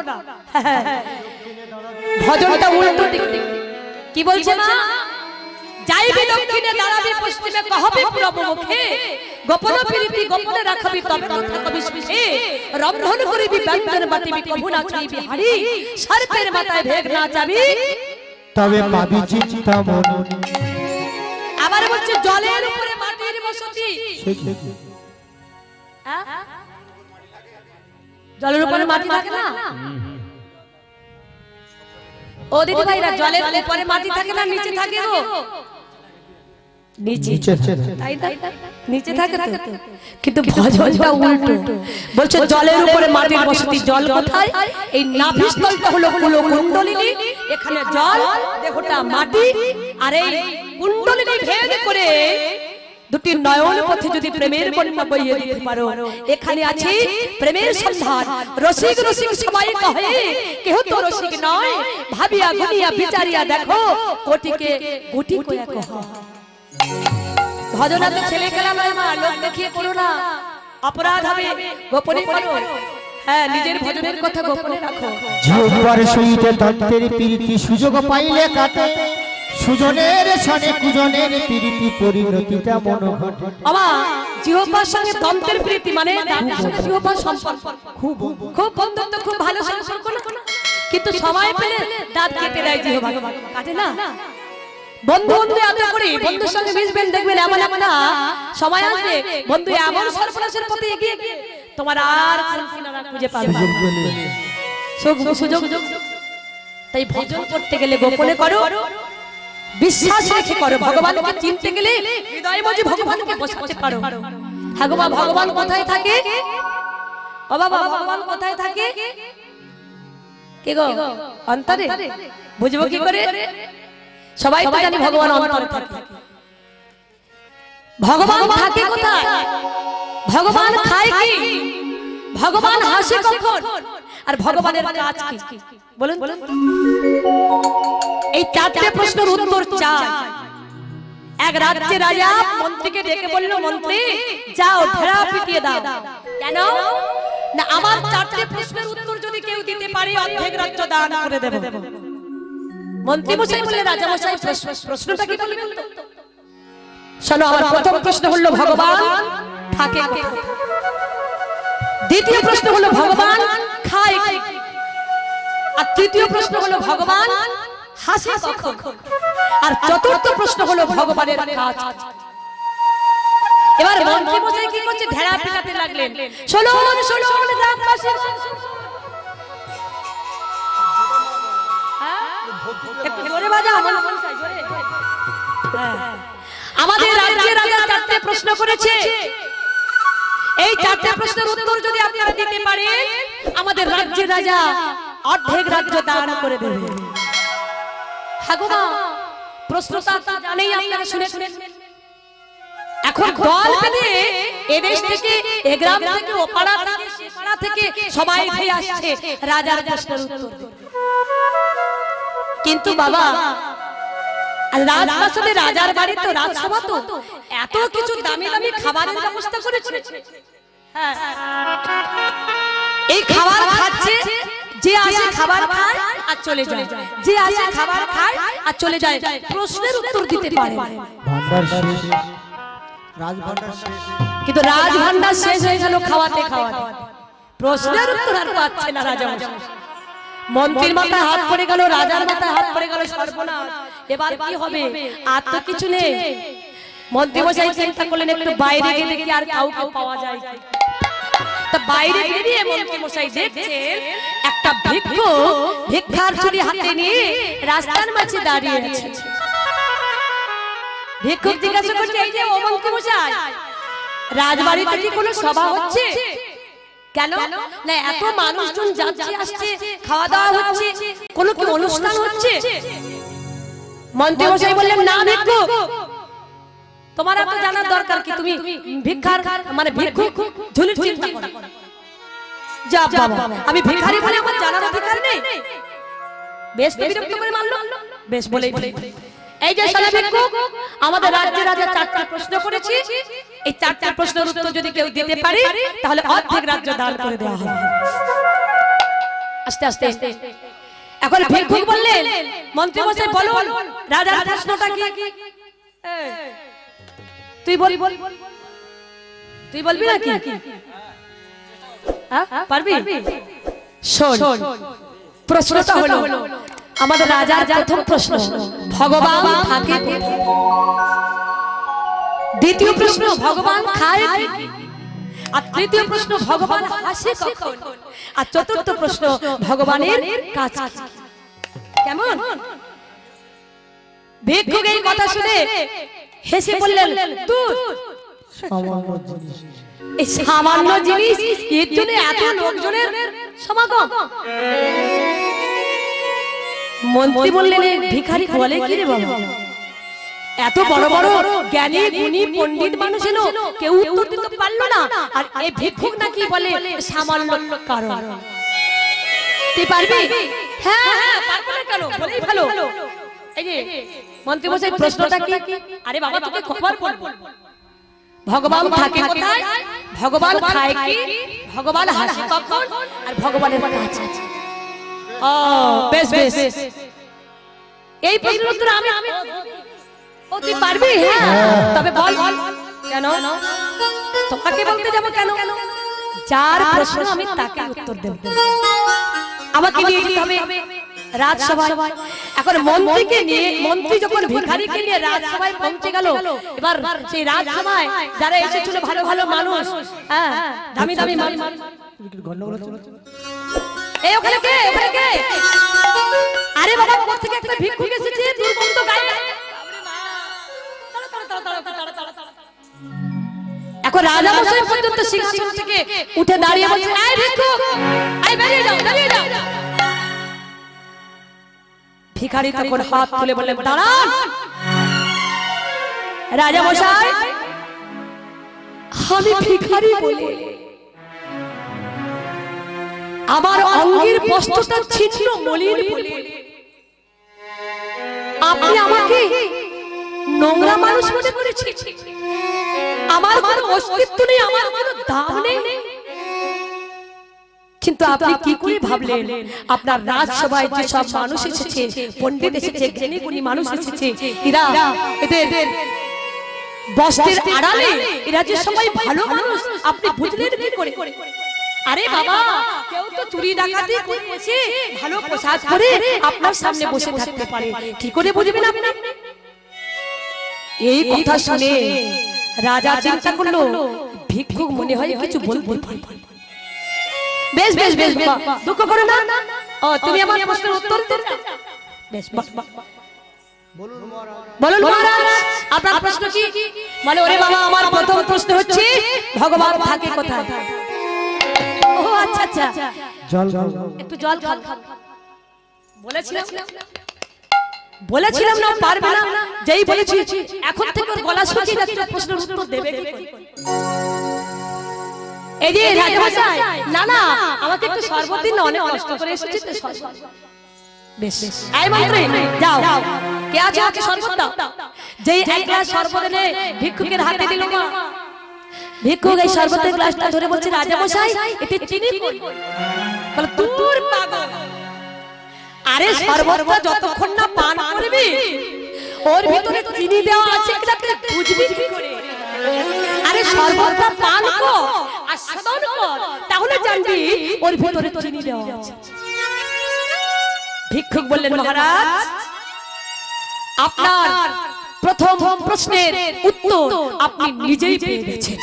Speaker 1: ভজনটা উল্টো দিকে কি বলছে মা যাইবি দক্ষিণে দাঁড়াবি পশ্চিমে কহবি পূর্ব মুখে গোপন প্রীতি গোপনে রাখবি তবে থাকবি সুখে রন্ধন করিবি ব্যঞ্জন বাটিবি কভু না ছুঁইবি হাড়ি সর্পের মাথায় ভেগ না যাবি
Speaker 2: তবে পাবি চিন্তা মন
Speaker 1: আবার বলছে জলের উপরে মাটির বসতি জলের উপরে মাটি থাকে না ও দিদি ভাইরা জলের উপরে মাটি থাকে না নিচে থাকে গো নিচে তাই তাই নিচে থাকে তো কিন্তু ভজনটা উল্টো বলছে জলের উপরে মাটির বসতি জল কোথায় এই নাভিস্থলটা হলো কুণ্ডলিনী এখানে জল দেহটা মাটি আর এই কুণ্ডলিনী ভেদ করে দুটি নয়ন পথে যদি প্রেমের বন্যা বইয়ে দিতে পারো এখানে আছে প্রেমের সন্ধান রসিক রসিক সবাই কহে কেহ তো রসিক নয় ভাবিয়া গুনিয়া বিচারিয়া দেখো কোটিকে গুটি কয়া কহ ভজনা তো ছেলে খেলা নয় মা লোক দেখিয়ে করো না অপরাধ হবে গোপনে করো হ্যাঁ নিজের ভজনের কথা গোপনে রাখো
Speaker 2: জীববার সহিতে দন্তের প্রীতি সুযোগ পাইলে কাটে সুজনের সনে কুজনের প্রীতি পরিণতিটা মন ঘটে
Speaker 1: আমা জিহ্বার সঙ্গে দন্তের প্রীতি মানে দাঁতের সঙ্গে জিহ্বার সম্পর্ক খুব খুব বন্ধুত্ব খুব ভালো সম্পর্ক না কিন্তু সময় পেলে দাঁত কেটে দেয় জিহ্বা কাটে না বন্ধু বন্ধু এত করি বন্ধুর সঙ্গে মিশবেন দেখবেন এমন একটা সময় আসবে বন্ধু এমন সর্বনাশের পথে এগিয়ে তোমার আর কিনারা খুঁজে পাবে সুযোগ তাই ভজন করতে গেলে গোপনে করো বিশ্বাস রেখে করো ভগবানকে চিনতে গেলে হৃদয়ে মাঝে ভগবানকে বসাতে পারো হ্যাঁ গো ভগবান কোথায় থাকে ও বাবা ভগবান কোথায় থাকে কে গো অন্তরে বুঝবো কি করে সবাই তো জানি ভগবান অন্তরে থাকে ভগবান থাকে কোথায় ভগবান খায় কি ভগবান হাসে কখন আর ভগবানের কাজ কি বলুন এই চারটি প্রশ্নের উত্তর চাই এক রাজ্যের রাজা মন্ত্রীকে ডেকে বলল মন্ত্রী যাও ভেড়া পিটিয়ে দাও কেন না আমার চারটি প্রশ্নের উত্তর যদি কেউ দিতে পারে অর্ধেক রাজ্য দান করে দেব মন্ত্রী মশাই বললেন রাজা মশাই প্রশ্নটা কি বলবেন শোনো আমার প্রথম প্রশ্ন হলো ভগবান থাকে কোথায় দ্বিতীয় প্রশ্ন হলো ভগবান খায় কি আর তৃতীয় প্রশ্ন হলো ভগবান হাসে কখন আর চতুর্থ প্রশ্ন হলো ভগবানের কাজ এবার মন্ত্রী মশাই কি করছে ঢেড়া পিটাতে লাগলেন শুনুন শুনুন গ্রামবাসী একটু জোরে বাজাও মশাই জোরে আমাদের রাজ্যের রাজা চারটি প্রশ্ন করেছে এই চারটি প্রশ্নের উত্তর যদি আপনারা দিতে পারেন আমাদের রাজ্যের রাজা অর্ধেক রাজ্য দান করে দেবে হাগুমা প্রশ্নটা জানেই আপনারা শুনেছেন এখন দল বেঁধে এদেশ থেকে এ গ্রাম থেকে ও পাড়া থেকে সে পাড়া থেকে সবাই ধেয়ে আসছে রাজার প্রশ্নের উত্তর কিন্তু বাবা রাজপ্রাসাদে রাজার বাড়ি তো রাজসভা তো এত কিছু দামি দামি খাবারের ব্যবস্থা করেছে এই খাবার খাচ্ছে যে আসে খাবার খায় আর চলে যায় যে আসে খাবার খায় আর চলে যায় প্রশ্নের উত্তর দিতে পারে
Speaker 2: ভান্ডার শেষ রাজভান্ডার শেষ
Speaker 1: কিন্তু রাজভান্ডার শেষ হয়ে গেল খাওয়াতে খাওয়াতে প্রশ্নের উত্তর আর পাচ্ছে না রাজা মন্ত্রীর মাথায় হাত পড়ে গেল রাজার মাথায় হাত পড়ে গেল সর্বনাশ এবার কি হবে আর তো কিছু নেই মন্ত্রী মশাই চিন্তা করলেন একটু বাইরে গিয়ে দেখি আর কাউকে পাওয়া যায় তা বাইরে বেরিয়ে মন্ত্রী মশাই দেখছেন একটা ভিক্ষুক ভিক্ষার ঝুড়ি হাতে নিয়ে রাস্তার মাঝে দাঁড়িয়ে আছে ভিক্ষুক জিজ্ঞাসা করছে এই যে ও মন্ত্রী মশাই রাজবাড়িতে কি কোনো সভা হচ্ছে কেন না এত মানুষজন যাচ্ছে আসছে খাওয়া দাওয়া হচ্ছে কোনো কি অনুষ্ঠান হচ্ছে মন্ত্রী মশাই বললেন না ভিক্ষুক তোমার এত জানার দরকার কি তুমি ভিক্ষার মানে ভিক্ষুক ঝুলির চিন্তা করো যা বাবা আমি ভিখারি বলে আমার জানার অধিকার নেই বেশ বিরক্ত করে মানলো বেশ বলেই এই যে সোনা ভিক্ষুক, আমাদের রাজ্যে রাজা 4টা প্রশ্ন করেছি, এই 4টা প্রশ্নের উত্তর যদি কেউ দিতে পারে তাহলে অর্ধেক রাজ্য দান করে দেওয়া হবে। আস্তে আস্তে এখন ভিক্ষুক বললেন, মন্ত্রী মশাই বলো রাজার প্রশ্নটা কি? তুই বল, তুই বলবি নাকি? পারবি? শোন, প্রশ্নটা হলো আমাদের রাজার প্রথম প্রশ্ন, ভগবান থাকে কোথায়? দ্বিতীয় প্রশ্ন, ভগবান খায় কি? আর তৃতীয় প্রশ্ন, ভগবান হাসে কখন? আর চতুর্থ প্রশ্ন, ভগবানের কাজ কি? কেমন? ভিক্ষুক এই কথা শুনে হেসে বললেন, তুই এই সামান্য জিনিস, এর জন্য এত লোকজনের সমাগম? মন্ত্রী বললেন, ভিখারি বলে কি রে বাবা? এত বড় বড় জ্ঞানী গুণী পণ্ডিত মানুষ এলো, কেউ উত্তর দিতে পারলো না, আর এই ভিক্ষুক নাকি বলে সামান্য কারণ। তুই পারবি? হ্যাঁ হ্যাঁ, পারবো না কেন, বলেই ভালো। এই যে মন্ত্রী মশাই, প্রশ্নটা কি? আরে বাবা, তোকে খবর বলবো। ভগবান থাকে কোথায়, ভগবান খায় কি, ভগবান হাসে কখন, আর ভগবানের কাজ আছে। ও বেশ বেশ, এই প্রশ্নের উত্তর আমি। ও তুই পারবি? হ্যাঁ, তবে বল কেন? তোমাকে বলতে যাবো কেন? যার প্রশ্ন আমি তাকে উত্তর দেব। আমাকে নিয়ে যেতে হবে রাজসভায়। এখন মন্ত্রীকে নিয়ে, মন্ত্রী যখন ভিখারিকে নিয়ে রাজসভায় পৌঁছে গেল, এবার সেই রাজসভায় যারা এসেছিল ভালো ভালো মানুষ, হ্যাঁ দামি দামি মানুষ, এই ওখানে কে, ওখানে কে? আরে বাবা, কোথা থেকে একটা ভিক্ষুক এসেছে, দুর্গন্ধ গায়ে। এখন রাজা মশাই পর্যন্ত সিংহাসন থেকে উঠে দাঁড়িয়ে বলছে, এই ভিক্ষুক, এই বেরিয়ে যাও, বেরিয়ে যাও। ভিখারি তখন হাত তুলে বললেন, দাঁড়ান রাজা মশাই, আমি ভিখারি বলে আমার অঙ্গের বস্ত্রটা ছিন্ন মলিন বলে আপনি আমাকে নোংরা মানুষ মনে করেছেন। আমার কোনো অস্তিত্ব নেই, আমার কোনো দাম নেই। কিন্তু আপনি কি করে ভাবলেন আপনার রাজসভায় যে সব মানুষ এসেছে, পণ্ডিত এসেছে, জ্ঞানী গুণী মানুষ এসেছে, এরা এদের বস্ত্রের আড়ালে এরা যে সবাই ভালো মানুষ, আপনি বুঝলেন কি করে? আরে বাবা, কেউ তো চুরি ডাকাতি করে এসে ভালো পোশাক পরে আপনার সামনে বসে থাকতে পারে, কি করে বুঝবেন আপনি? এই কথা শুনে রাজা চিন্তা করলো, ভিক্ষুক মনে হয় কিছু বলতে পারবে। বেশ বেশ বেশ, দুঃখ করো না। ও তুমি আমার প্রশ্নের উত্তর দাও। বেশ, বলুন মহারাজ, আপনার প্রশ্ন কি? বলে, ওরে বাবা, আমার প্রথম প্রশ্ন হচ্ছে ভগবান থাকে কোথায়? ও আচ্ছা আচ্ছা, জল একটু জল খাও। বলেছিলাম না পারবে না, যেই বলেছি এখন থেকে ওর গলা শুকিয়ে যাচ্ছে, প্রশ্নের উত্তর দেবে কি করে? এই যে রাজা মশাই, না না, আমাকে একটু শরবত দিন, অনেক কষ্ট করে এসেছি তো। বেশ, এই মন্ত্রী যাও, কে আছে ওকে শরবত দাও। যেই এক গ্লাস শরবত এনে ভিক্ষুকের হাতে দিল, ভিক্ষুক এই শরবতের গ্লাসটা ধরে বলছে, রাজা মশাই এতে চিনি কই? বলে, দূর পাগল, আরে শরবতটা যতক্ষণ না পান করবি ওর ভিতরে চিনি দেওয়া আছে কিনা তুই বুঝবি কি করে? আরে শরবতটা পান কর, আস্বাদন কর, তাহলে জানবি ওর ভিতরে চিনি দেওয়া আছে। ভিক্ষুক বললেন, মহারাজ, আপনার প্রথম প্রশ্নের উত্তর আপনি নিজেই পেয়ে গেছেন।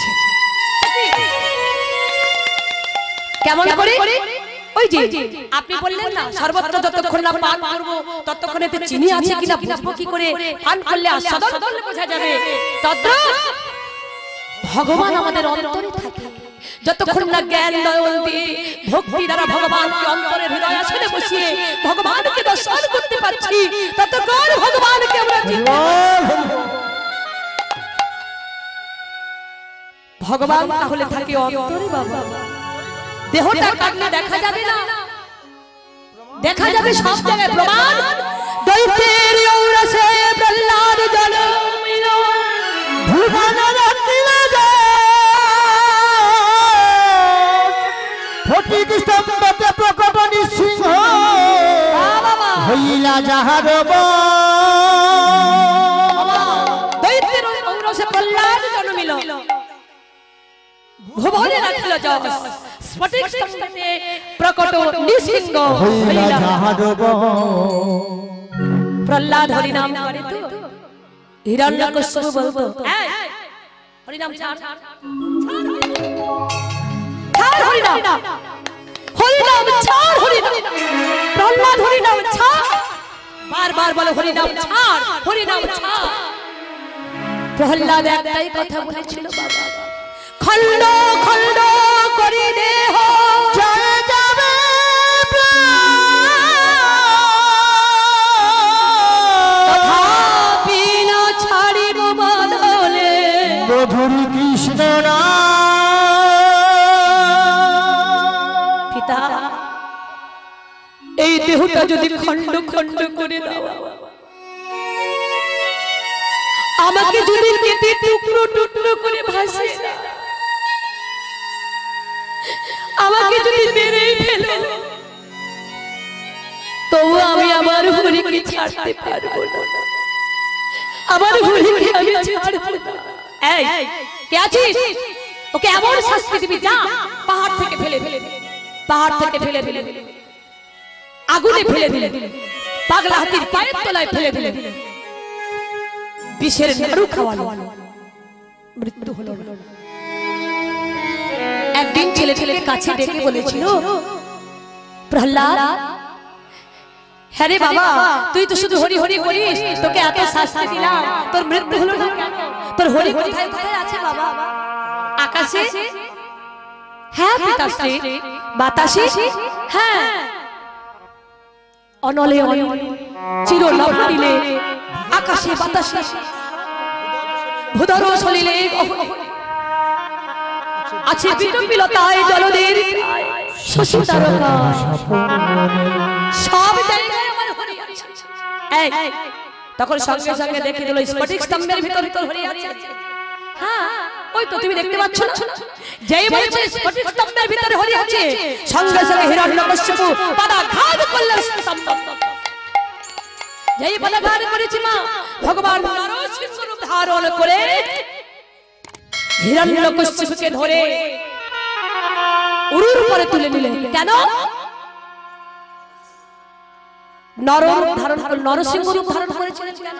Speaker 1: কেমন করে? ওই যে আপনি বললেন না, শরবতটা যতক্ষণ না পান করব ততক্ষণ এতে চিনি আছে কিনা বুঝবো কি করে? পান করলে আস্বাদন করলে বোঝা যাবে। তদ্রূপ ভগবান আমাদের অন্তরে থাকে, যতক্ষণ না জ্ঞান নয়ন দিয়ে ভক্তি দ্বারা ভগবানকে অন্তরে হৃদয় আসলে বসিয়ে ভগবানকে দর্শন করতে পারছি, ততক্ষণ ভগবানকে আমরা চিনি। ভগবান তাহলে থাকে অন্তরে বাবা, দেহটা কাটলে দেখা যাবে না, দেখা যাবে সব জায়গায়। প্রমাণ দৈত্যের ঔরসে প্রহ্লাদ জন্মিল
Speaker 2: ভুবনের তীরে ফটিক স্তম্ভতে প্রকট নৃসিংহ হইলা যাহার
Speaker 1: দৈত্যের ঔরসে প্রহ্লাদ জন্মিল ভুবনে রাখিল যশ স্ফটিক স্তম্ভতে প্রকট নৃসিংহ
Speaker 2: হইলা যাহার
Speaker 1: প্রহ্লাদ হরিনাম করে তো হিরণ্যকশিপু বলতো হরিনাম ছাড় হরিনাম হরিনাম ছাড় হরিনাম প্রহ্লাদ হরিনাম ছাড় বারবার বলে হরিনাম ছাড় হরিনাম ছাড় প্রহ্লাদ একটাই কথা বলেছিল বাবা খণ্ড খণ্ড করি দেহ
Speaker 2: জয় যাবে
Speaker 1: তথাপি না ছাড়িব বদলে
Speaker 2: মধুরী কৃষ্ণ
Speaker 1: পিতা এই দেহটা যদি খণ্ড খণ্ড করে দাও আমাকে যদি কেটে টুকরো টুকরো করে ভাসে আমাকে যদি মেরে ফেলো তবু আমি আমার হরিকে ছাড়তে পারবো না আমার হরিকে আমি ছাড়বো না এই কে আছিস ওকে এমন শাস্তি দিবি যা পাহাড় থেকে ফেলে ফেলে পাহাড় থেকে ফেলে ফেলে আগুনে ফেলে দিলে পাগলা হাতির পায়ের তলায় ফেলে দিলে বিষের নাড়ু খাওয়ালো মৃত্যু হলো একদিন ছেলে ছেলে কাছে ডেকে বলেছিল প্রহ্লাদ হ্যাঁ রে বাবা তুই তো শুধু হরি হরি করিস তোকে এত শাস্তি দিলাম তোর মৃত্যু হলো না কেন তোর হরি কোথায় কোথায় আছে বাবা আকাশে হ্যাঁ পিতাশ্রী বাতাসে হ্যাঁ অনলে অনলে চির নভনীলে আকাশে বাতাসে ভূধর সলিলে আছে বিটম্বিলতায় জলদের শশী তারকা সব জায়গায় আমার হরি আছে এই তখন সঙ্গে সঙ্গে দেখে দিল স্ফটিক স্তম্ভের ভিতর ভিতর হরি আছে হ্যাঁ ওই তো তুমি দেখতে পাচ্ছ না যেই বলেছে স্ফটিক স্তম্ভের ভিতরে হরি আছে সঙ্গে সঙ্গে হিরণ্যকশিপু পদাঘাত করলেন স্তম্ভ যেই পদাঘাত করেছে মা ভগবান নরসিংহ রূপ ধারণ করে হিরণ্যকশিপুকে ধরে উরুর উপরে তুলে নিলেন কেন নরসিংহ রূপ ধারণ করেছিলেন কেন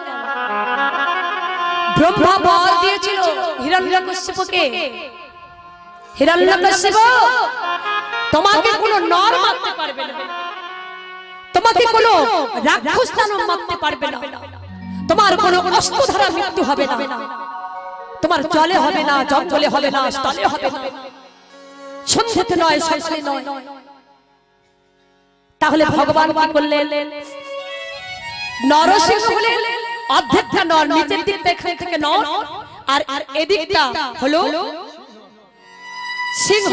Speaker 1: ব্রহ্মা বর দিয়েছিল হিরণ্যকশিপুকে হিরণ্যকশিপু তোমাকে কোনো নর মারতে পারবে না তোমাকে কোনো রাক্ষস দানব মারতে পারবে না তোমার কোনো অস্ত্র দ্বারা মৃত্যু হবে না তোমার জলে হবে না জঙ্গলে হবে না স্থলে হবে না সন্ধ্যাতে নয় সকালে নয় তাহলে ভগবান কি করলেন নরসিংহ হলেন অর্ধেকটা নর নিচের দিকটা এখান থেকে নর আর এদিকটা হলো সিংহ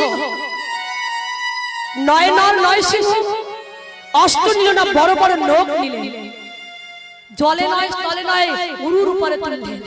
Speaker 1: নয় নর নয় সিংহ অস্ত্র নিল না বড় বড় নখ নিলেন জলে নয় স্থলে নয় উরুর উপরে তুললেন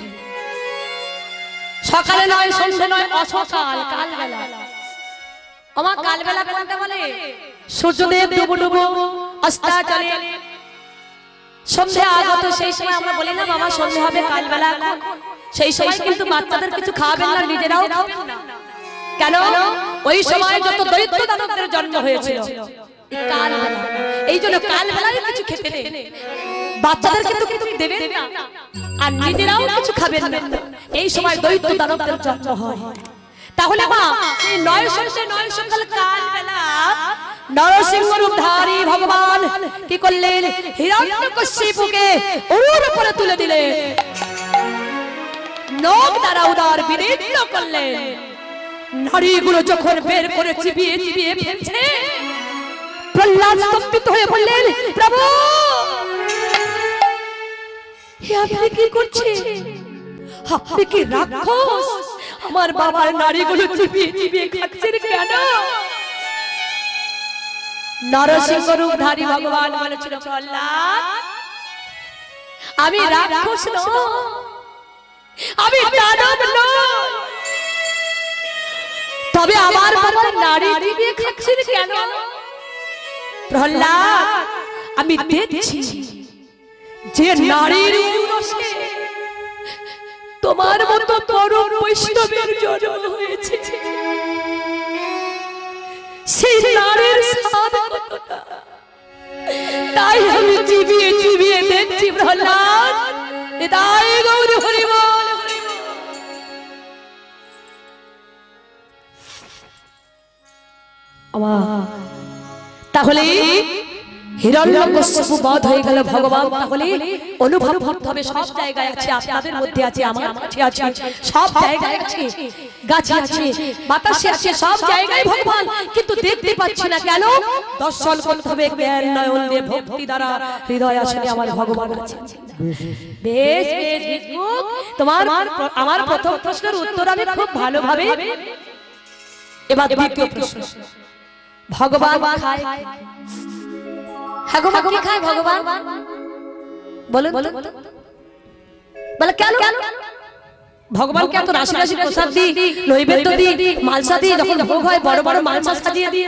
Speaker 1: সকালে নয় সন্ধ্যে নয় অসকাল কালবেলা আমার কালবেলা কোনটা বলে সূর্যদেব ডুবো ডুবো অস্তাচলে সন্ধ্যা আগত সেই সময় আমরা বলি না বাবা সন্ধ্যা হবে কালবেলা সেই সময় কিন্তু বাচ্চাদের কিছু খাওয়াবেন না নিজেরাও খাবেন না কেন ওই সময় যত দৈত্য দানবদের জন্ম হয়েছিল কালবেলা এই জন্য কালবেলায় কিছু খেতে দেন বাচ্চাদের কিন্তু কিছু দেবেন না আর নিজেরাও কিছু খাবেন না এই সময় দৈত্য দানবদের জন্ম হয় তাহলে মা এই নয় সকাল কালবেলা নরসিংহ রূপধারী ভগবান কি করলেন হিরণ্যকশিপুকে উরুর উপরে তুলে দিলেন নখ দ্বারা উদর বিদীর্ণ করলেন নাড়িগুলো যখন বের করে চিবিয়ে চিবিয়ে ফেলছে প্রহ্লাদ স্তম্ভিত হয়ে বললেন প্রভু আপনি কি করছেন আপনি কি রাক্ষস আমার বাবার নাড়িগুলো চিবিয়ে চিবিয়ে খাচ্ছেন কেন নরসিংহ রূপধারী ভগবান বলেছিল প্রহ্লাদ আমি রাক্ষস নই, আমি দানব নই। তবে আমার বাবা নারী দিবে খাচ্ছেন কেন? প্রহ্লাদ, আমি দেখছি যে নারীর উরসে তোমার মতো পরম বৈষ্ণবের জন্ম হয়েছে। সেই নারীর স্বাদ কতটা, তাই আমি চিবিয়ে চিবিয়ে দেখছি। প্রহ্লাদ, হৃদয় গৌর হরি বল। তাহলে হিরণ্যকশিপু বধ হয়ে গেল ভগবান। তাহলে অনুভব করতে হবে সব জায়গায় আছে, আপনাদের মধ্যে আছে, আমার কাছে আছে, সব জায়গায় আছে, গাছে আছে, বাতাসে আছে, সব জায়গায় ভগবান, কিন্তু দেখতে পাচ্ছি না কেন? দর্শন করতে হবে জ্ঞান নয়ন দিয়ে, ভক্তি দ্বারা হৃদয় আসলে আমার ভগবান আছে। বেশ বেশ ভিক্ষুক, তোমার আমার প্রথম প্রশ্নের উত্তর আমি খুব ভালোভাবে। এবার দ্বিতীয় প্রশ্ন, ভগবান খায়? হ্যাঁ গো মা, কি খায় ভগবান? বলুন বলে কেন? ভগবানকে এত রাশি রাশি প্রসাদ দিই, নৈবেদ্য দিই, মালসা দিই, যখন ভোগ হয় বড় বড় মালসা সাজিয়ে দিই,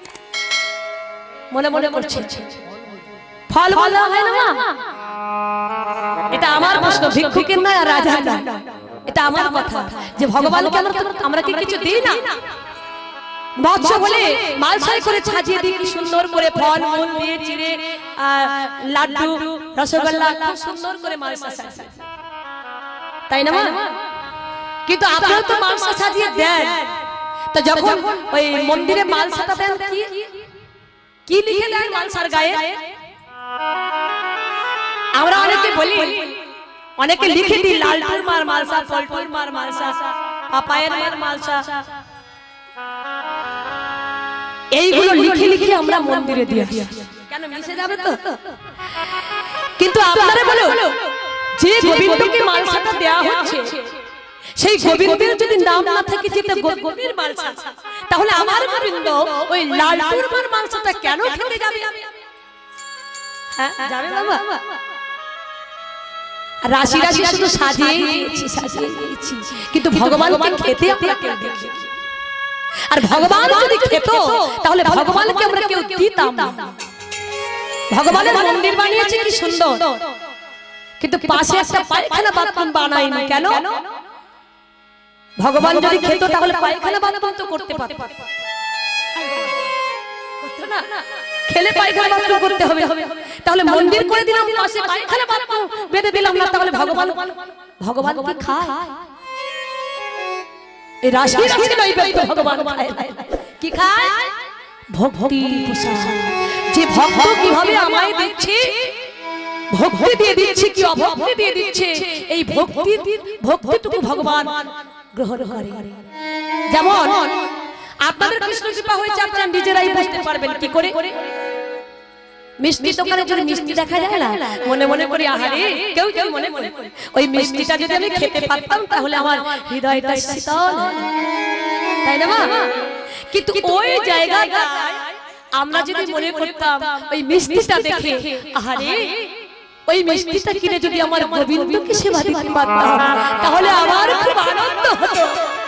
Speaker 1: মনে মনে করছে ফল বলা হয় না মা? এটা আমার প্রশ্ন, ভিক্ষুকের না রাজা না, এটা আমার কথা যে ভগবানকে আমরা কি কিছু দিই না? মৎস্য বলে মালসাই করে সাজিয়ে দিই, কি সুন্দর করে ফল মূল দিয়ে চিড়ে, লাড্ডু, রসগোল্লা, খুব সুন্দর করে মালসা সাজিয়ে, তাই না মা? কিন্তু আপনারা তো মালসা সাজিয়ে দেন, তো যখন ওই মন্দিরে মালসাটা দেন কি লিখে দেন মালসার গায়ে? আমরা অনেকে বলি, অনেকে লিখে দিই লালটুর মার মালসা, পল্টুর মার মালসা, পাপায়ের মার মালসা, এইগুলো লিখে লিখে আমরা মন্দিরে দিয়ে আসি, কেন মিশে যাবে তো? কিন্তু আপনারা বলো, যে গোবিন্দকে মালসাটা দেয়া হচ্ছে, সেই গোবিন্দের যদি নাম না থাকে, যেটা গোবিন্দের মালসা, তাহলে আমার গোবিন্দ ওই লালটুর মার মালসাটা কেন খেতে যাবে? হ্যাঁ যাবে বাবা? রাশি রাশি শুধু সাজিয়ে দিয়েছি, কিন্তু ভগবানকে খেতে আমরা কেউ দেখি। আর ভগবান যদি খেত, তাহলে ভগবানকে আমরা কেউ দিতাম না। ভগবানের মন্দির বানিয়েছে কি সুন্দর, কিন্তু পাশে একটা পায়খানা বাথরুম বানায়নি কেন? ভগবান যদি খেত, তাহলে পায়খানা বাথরুম তো করতে পারত না, খেলে পায়খানা বাথরুম করতে হবে, তাহলে মন্দির করে দিলাম, পাশে পায়খানা বাথরুম বেঁধে দিলাম না, তাহলে ভগবান কি খায়? এই রাশি রাশি নৈবেদ্য ভগবান কি খায়? ভক্তি প্রসাদ। যে ভক্ত কিভাবে আমায় দিচ্ছে, ভক্তি দিয়ে দিচ্ছে কি অভক্তি দিয়ে দিচ্ছে, এই ভক্তিটুকু ভগবান গ্রহণ করে। যেমন আপনাদের কৃষ্ণ কৃপা হয়েছে, আপনারা নিজেরাই বুঝতে পারবেন কি করে। মিষ্টি দোকানে যদি মিষ্টি দেখা যায় না, মনে মনে করি আহারে, কেউ কেউ মনে মনে ওই মিষ্টিটা যদি আমি খেতে পারতাম, তাহলে আমার হৃদয়টা শীতল, তাই না মা? কিন্তু ওই জায়গাটা আমরা যদি মনে করতাম ওই মিষ্টিটা দেখে, আহারে ওই মিষ্টিটা কিনে যদি আমার গোবিন্দকে সেবা দিতে পারতাম, তাহলে আমার খুব আনন্দ হতো।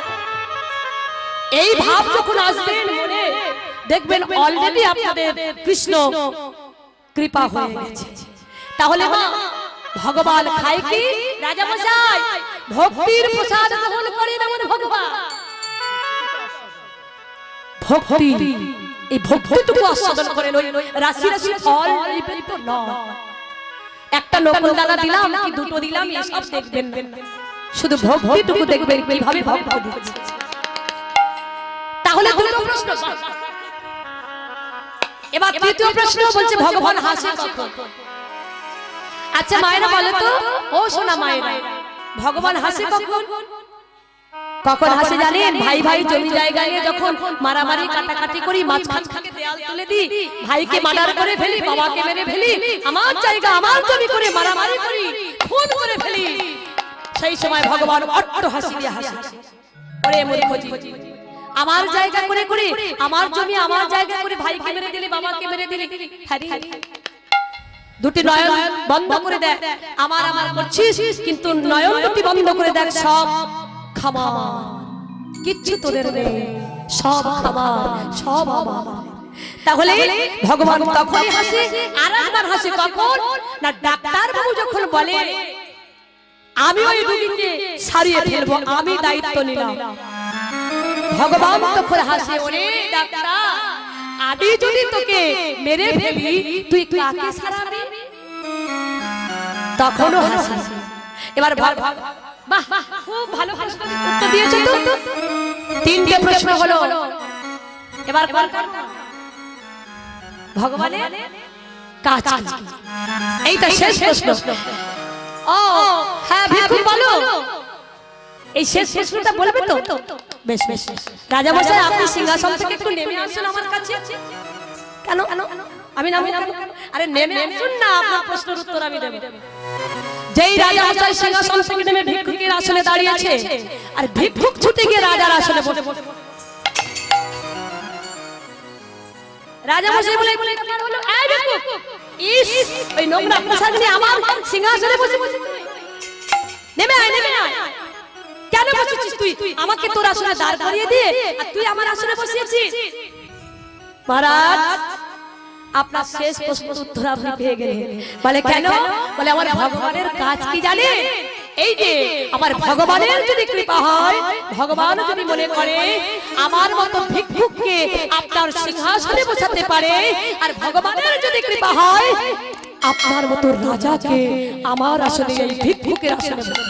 Speaker 1: এই ভাব যখন আসবে মনে, দেখবেন অলরেডি আপনাদের কৃষ্ণ কৃপা হয়ে গেছে। তাহলে মা, ভগবান খায় কি? রাজা মশাই, ভক্তির প্রসাদ গ্রহণ করেন আমার ভগবান। ভক্তি, এই ভক্তিটুকু আস্বাদন করেন, ওই রাশি রাশি ফল নিবেদিত নয়। একটা নকুল দানা দিলাম কি দুটো দিলাম, এসব দেখবেন না, শুধু ভক্তিটুকু দেখবেন কিভাবে ভক্তি দিচ্ছে। তাহলে দুটো প্রশ্ন। এবার তৃতীয় প্রশ্ন বলছে, ভগবান হাসে কখন? আচ্ছা মায়েরা বলো তো, ও সোনা মায়েরা, ভগবান হাসে কখন? কখন হাসে জানেন? ভাই ভাই জমি জায়গা নিয়ে যখন মারামারি কাটাকাটি করি, মাঝখান থেকে দেয়াল তুলে দিই, ভাইকে মার্ডার করে ফেলি, বাবাকে মেরে ফেলি, আমার জায়গা আমার জমি করে মারামারি করি, খুন করে ফেলি, সেই সময় ভগবান অট্ট হাসি দিয়ে হাসে। ওরে মূর্খজি, আমার জায়গা করে করে, আমার জমি আমার জায়গা করে ভাইকে মেরে দিলি, বাবাকে মেরে দিলি, দুটি নয়ন বন্ধ করে দেখ, আমার আমার করছিস, কিন্তু নয়ন দুটি বন্ধ করে দেখ, সব খামার, কিচ্ছু তোদের নেই, সব খামার, সব আমার। তাহলে ভগবান তখনই হাসে, আর একবার হাসে কখন না ডাক্তার বাবু যখন বলে আমি ওই রোগীকে সারিয়ে ফেলবো, আমি দায়িত্ব নিলাম। ভগবান তখন হাসে, ওরে ডাক্তার, আমি যদি তোকে মেরে ফেলি তুই কাকে সারাবি? তখনও হাসে। এবার বাহ, খুব ভালো উত্তর দিয়েছো তো। তিনটে প্রশ্ন হলো, এবার ভগবানের কাজ কি? এইটা শেষ প্রশ্ন। ও হ্যাঁ ভিক্ষু বলো, এই শেষ প্রশ্নটা বলবে তো? বেশ বেশ। রাজা মশাই, আপনি সিংহাসন থেকে একটু নেমে আসুন আমার কাছে। কেন আমি নামবো? আরে নেমে আসুন না, আপনার প্রশ্নের উত্তর আমি দেব। যেই রাজা মশাই সিংহাসন থেকে নেমে ভিক্ষুকের আসনে দাঁড়িয়েছে, আর ভিক্ষুক ছুটে গিয়ে রাজার আসনে বসে। রাজা মশাই বলে এই ভিক্ষুক, ইস ওই নোংরা পোশাক নিয়ে আমার সিংহাসনে বসে বসে নেমে আয়, নেমে আয়। কেন বসেছিস তুই? আমাকে তোর আসনে দাঁড় করিয়ে দিয়ে আর তুই আমার আসনে বসিয়েছিস। মহারাজ, আপনার শেষ প্রশ্নের উত্তর আপনি পেয়ে গেলেন। বলে কেন? বলে আমার ভগবানের কাজ কি জানে? এই যে আমার ভগবানের যদি কৃপা হয়, ভগবান যদি মনে করে আমার মতো ভিক্ষুককে আপনার সিংহাসনে বসাতে পারে, আর ভগবানের যদি কৃপা হয় আপনার মতো রাজাকে আমার আসনে, এই ভিক্ষুকের আসনে বসাতে।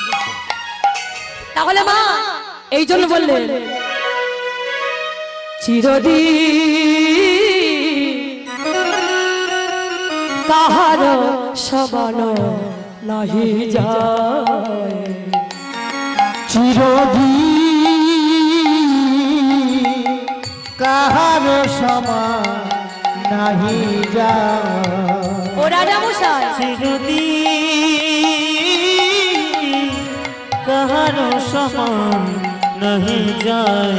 Speaker 1: তাহলে মা এই জন্য বললেন চিরদিন কাহার সমান নাহি যায়,
Speaker 2: চিরদিন কাহার সমান নাহি যায়।
Speaker 1: ও রাজা মশাই,
Speaker 3: চিরদিন কাহার সমান নাহি যায়।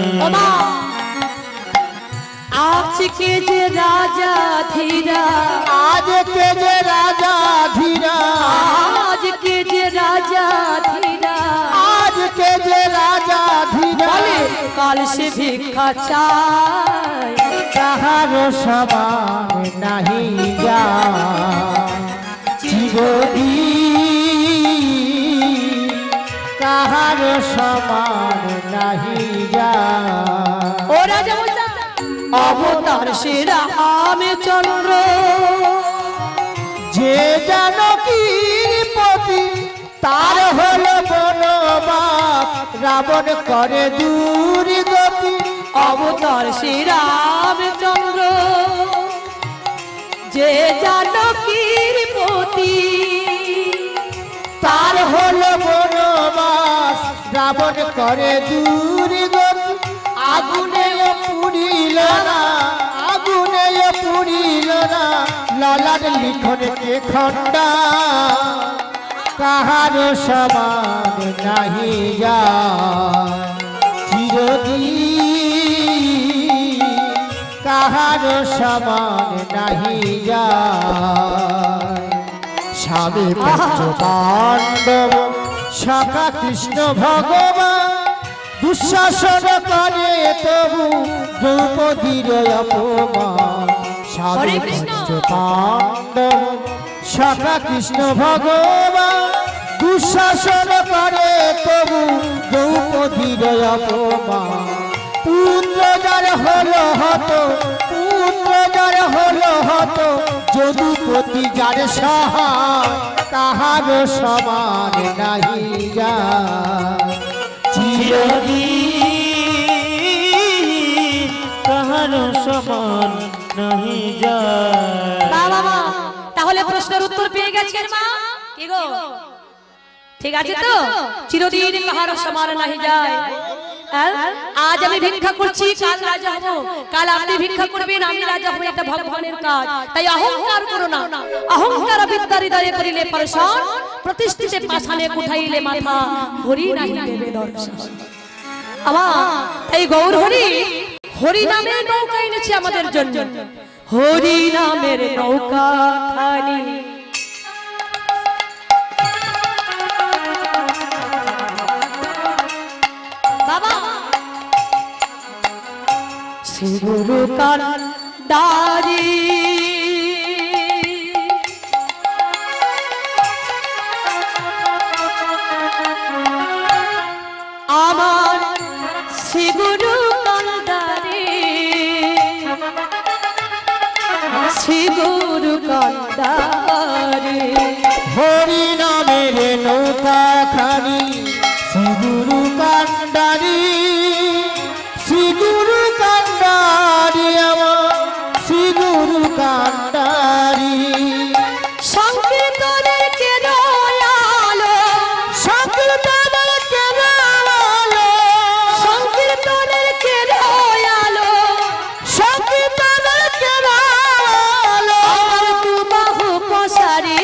Speaker 1: আজকে যে রাজা ধীরা,
Speaker 2: আজকে যে রাজা ধীরা,
Speaker 1: আজকে যে রাজা ধীরা,
Speaker 2: আজকে যে রাজা ধীরা,
Speaker 1: বলে কাল সে ভিক্ষা চায়,
Speaker 2: কাহার সমান নাহি যায়। চিরদিন কাহার সমান নাহি যায়।
Speaker 1: ও রাজা মশাই, অবতার সেরা আমি চন্দ্র,
Speaker 2: যে জানকীর পতি তার হলো বনবাস, রাবণ করে দুর্গতি।
Speaker 1: অবতার সেরা আমি চন্দ্র, যে জানকীর পতি
Speaker 2: তার হলো বনবাস, রাবণ করে দুর্গতি। আগুনে পুড়িল না, আগুনে পুড়িল না, লালার লিখনকে খণ্ডা, কাহার সমান নাহি যায়। চিরদিন কাহার সমান নাহি যায়। স্বামী পঞ্চ পাণ্ডব সখা কৃষ্ণ ভগবান, দুঃশাসন করে তবু দ্রৌপদীর অপমান। স্বামী পঞ্চ পাণ্ডব সখা কৃষ্ণ ভগবান, দুঃশাসন করে তবু দ্রৌপদীর অপমান। পুত্র যার হলো হত, পুত্র যার হলো হত, যদুপতি যার সহায়, কাহার সমান নাহি যায়।
Speaker 3: চিরদিন কাহার সমান নাহি যায়।
Speaker 1: বাবা মা, তাহলে প্রশ্নের উত্তর পেয়ে গেছেন মা? কি গো, ঠিক আছে তো? চিরদিন কাহার সমান নাহি যায়। আজ আমি ভিক্ষা করছি, কাল রাজা হব, কাল আপনি ভিক্ষা করবেন, আমি রাজা হব, এটা ভগবানের কাজ। তাই অহংকার করো না। অহংকার বিদ্যা হৃদয়ে করিলে পরশন, প্রতিষ্ঠিতে পাষাণে কুঠাইলে মাথা, হরি নাহি দেবে দর্শন। আমার এই গৌর হরি, হরি নামে নৌকা এনেছে আমাদের জন্য। হরি নামের নৌকা খানি বাবা শ্রী গুরু কান্ডারি আমার শ্রী গুরু কান্ডারি শ্রী গুরু কান্ডারি
Speaker 2: হরি নামের নৌকা খানি শ্রী গুরু কান্ডারি শ্রী গুরু কান্ডারি আমার শ্রী গুরু কান্ডারি
Speaker 1: সংকীর্তনের কেরয়ালো
Speaker 2: সংকীর্তনের কেরালো
Speaker 1: সংকীর্তনের কেরয়ালো
Speaker 2: সংকীর্তনের কেরালো
Speaker 1: আমার দুবাহু পসারি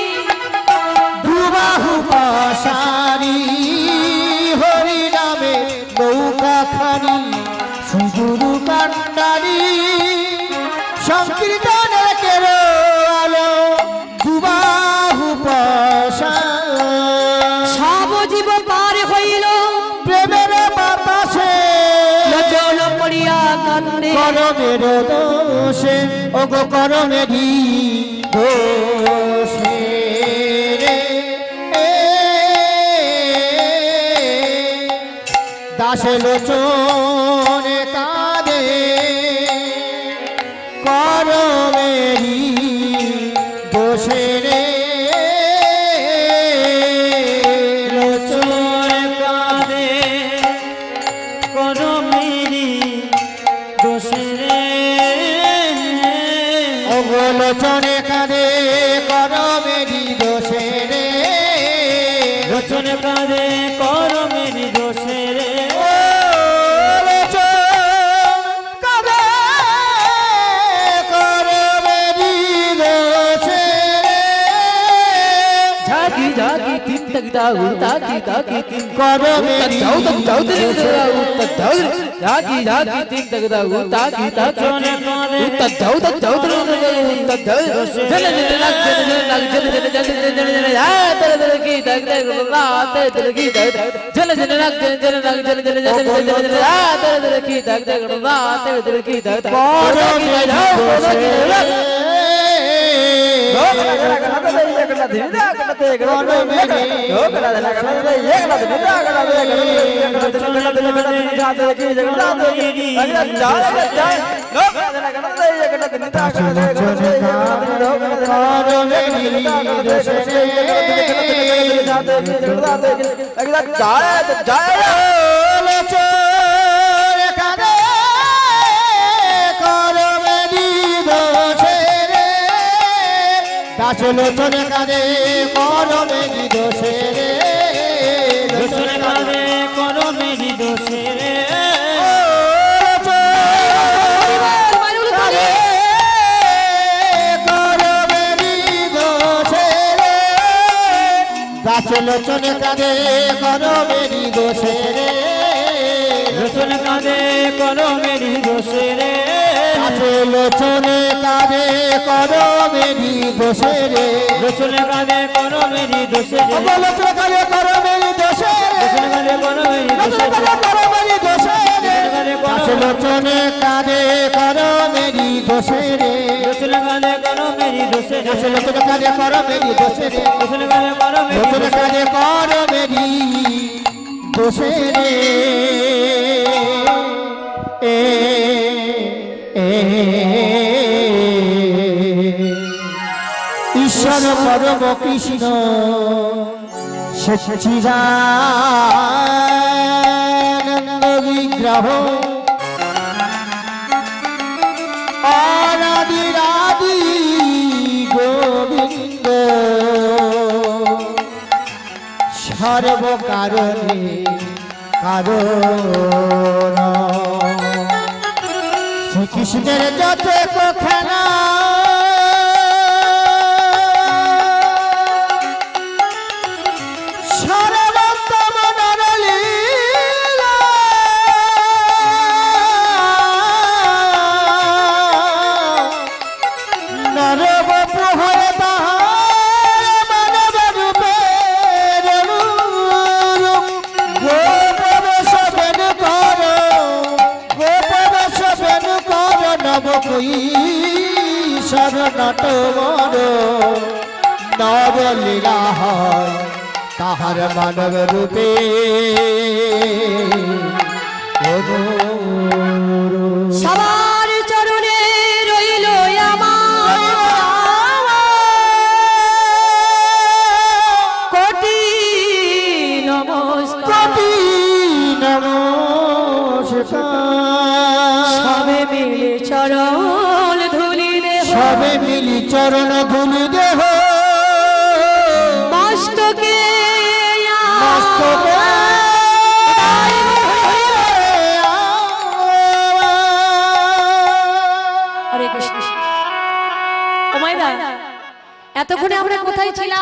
Speaker 2: দুবাহু পাশারি হরি নামে নৌকা খানি শ্রী গুরু কান্ডারি সংকীর্তনের কেরালো দুবাহু পাশারি
Speaker 1: সব জীব পার হইল
Speaker 2: প্রেমের বাতাসে
Speaker 1: লোচন পড়িয়া কান্দে
Speaker 2: করমের দোষে ওগো করমেরই দোষে রে দাসে লোচনে কাঁদে করমেরই দোষে রে
Speaker 3: লোচন কাঁদে করমেরি দোষে রে
Speaker 2: ওগো লোচনে কাঁদে করমেরই দোষে রে
Speaker 3: লোচন কাঁদে করমেরি দোষে রে ঝাঁকি ঝাঁকি তিন তক দাউ তাকি তাকি তিন যাও তক যাও তে দাউ তক যাও ঝাঁকি ঝাঁকি তিন তক দাউ তাকি তাকি তক যাও তক যাও তে তক যাও জল জল লাগ জল জল লাগ জল জল জল জল জল আ তে তে কি তক তে রাত তে কি তক জল জল লাগ জল জল লাগ জল জল জল জল জল আ তে তে কি তক তে রাত তে কি তক
Speaker 2: লোচনে কাঁদে করমেরই দোষে রে
Speaker 3: লোচন কাঁদে করমেরি দোষে রে
Speaker 2: লোচনে কাঁদে করমেরই দোষে রে
Speaker 3: লোচন কাঁদে করমেরি দোষে রে
Speaker 2: লোচনে কাঁদে করমেরই দোষে রে
Speaker 3: লোচন কাঁদে করমেরি দোষে রে
Speaker 2: লোচনে কাঁদে করমেরই দোষে রে
Speaker 3: লোচন কাঁদে করমেরি দোষে রে
Speaker 2: করমেরই দোষে রে লোচনে কাঁদে করমেরই দোষে রে
Speaker 3: লোচন কাঁদে করমেরি দোষে রে
Speaker 2: লোচনে কাঁদে করমেরই দোষে রে
Speaker 3: লোচন কাঁদে করমেরি
Speaker 2: লোচনে কাঁদে করমেরই দোষে রে ঈশ্বর পরম কৃষ্ণ সচ্চিদানন্দ বিগ্রহ অনাদিরাদি গোবিন্দ সর্বকারণে কারণ শ্রীকৃষ্ণের যত কখানা সর্বোত্তম নরলীলা নরবপু হয়ে তাহার মানব রূপের অনুরূপ গোপবেশ বেন কর নব কৈশোর নটবর নবলীলা হয় তাহার মানব রূপে
Speaker 1: সবার চরণে রইল আমার কোটি নমস্কার সবে মিলে চরণ ধুলি দেহ
Speaker 2: সবে মিলি চরণ ধুলি দেহ
Speaker 1: মস্তকে
Speaker 2: মস্তকে
Speaker 1: হরে কৃষ্ণ। ও মাইদা, এতক্ষণে আমরা কোথায় ছিলাম?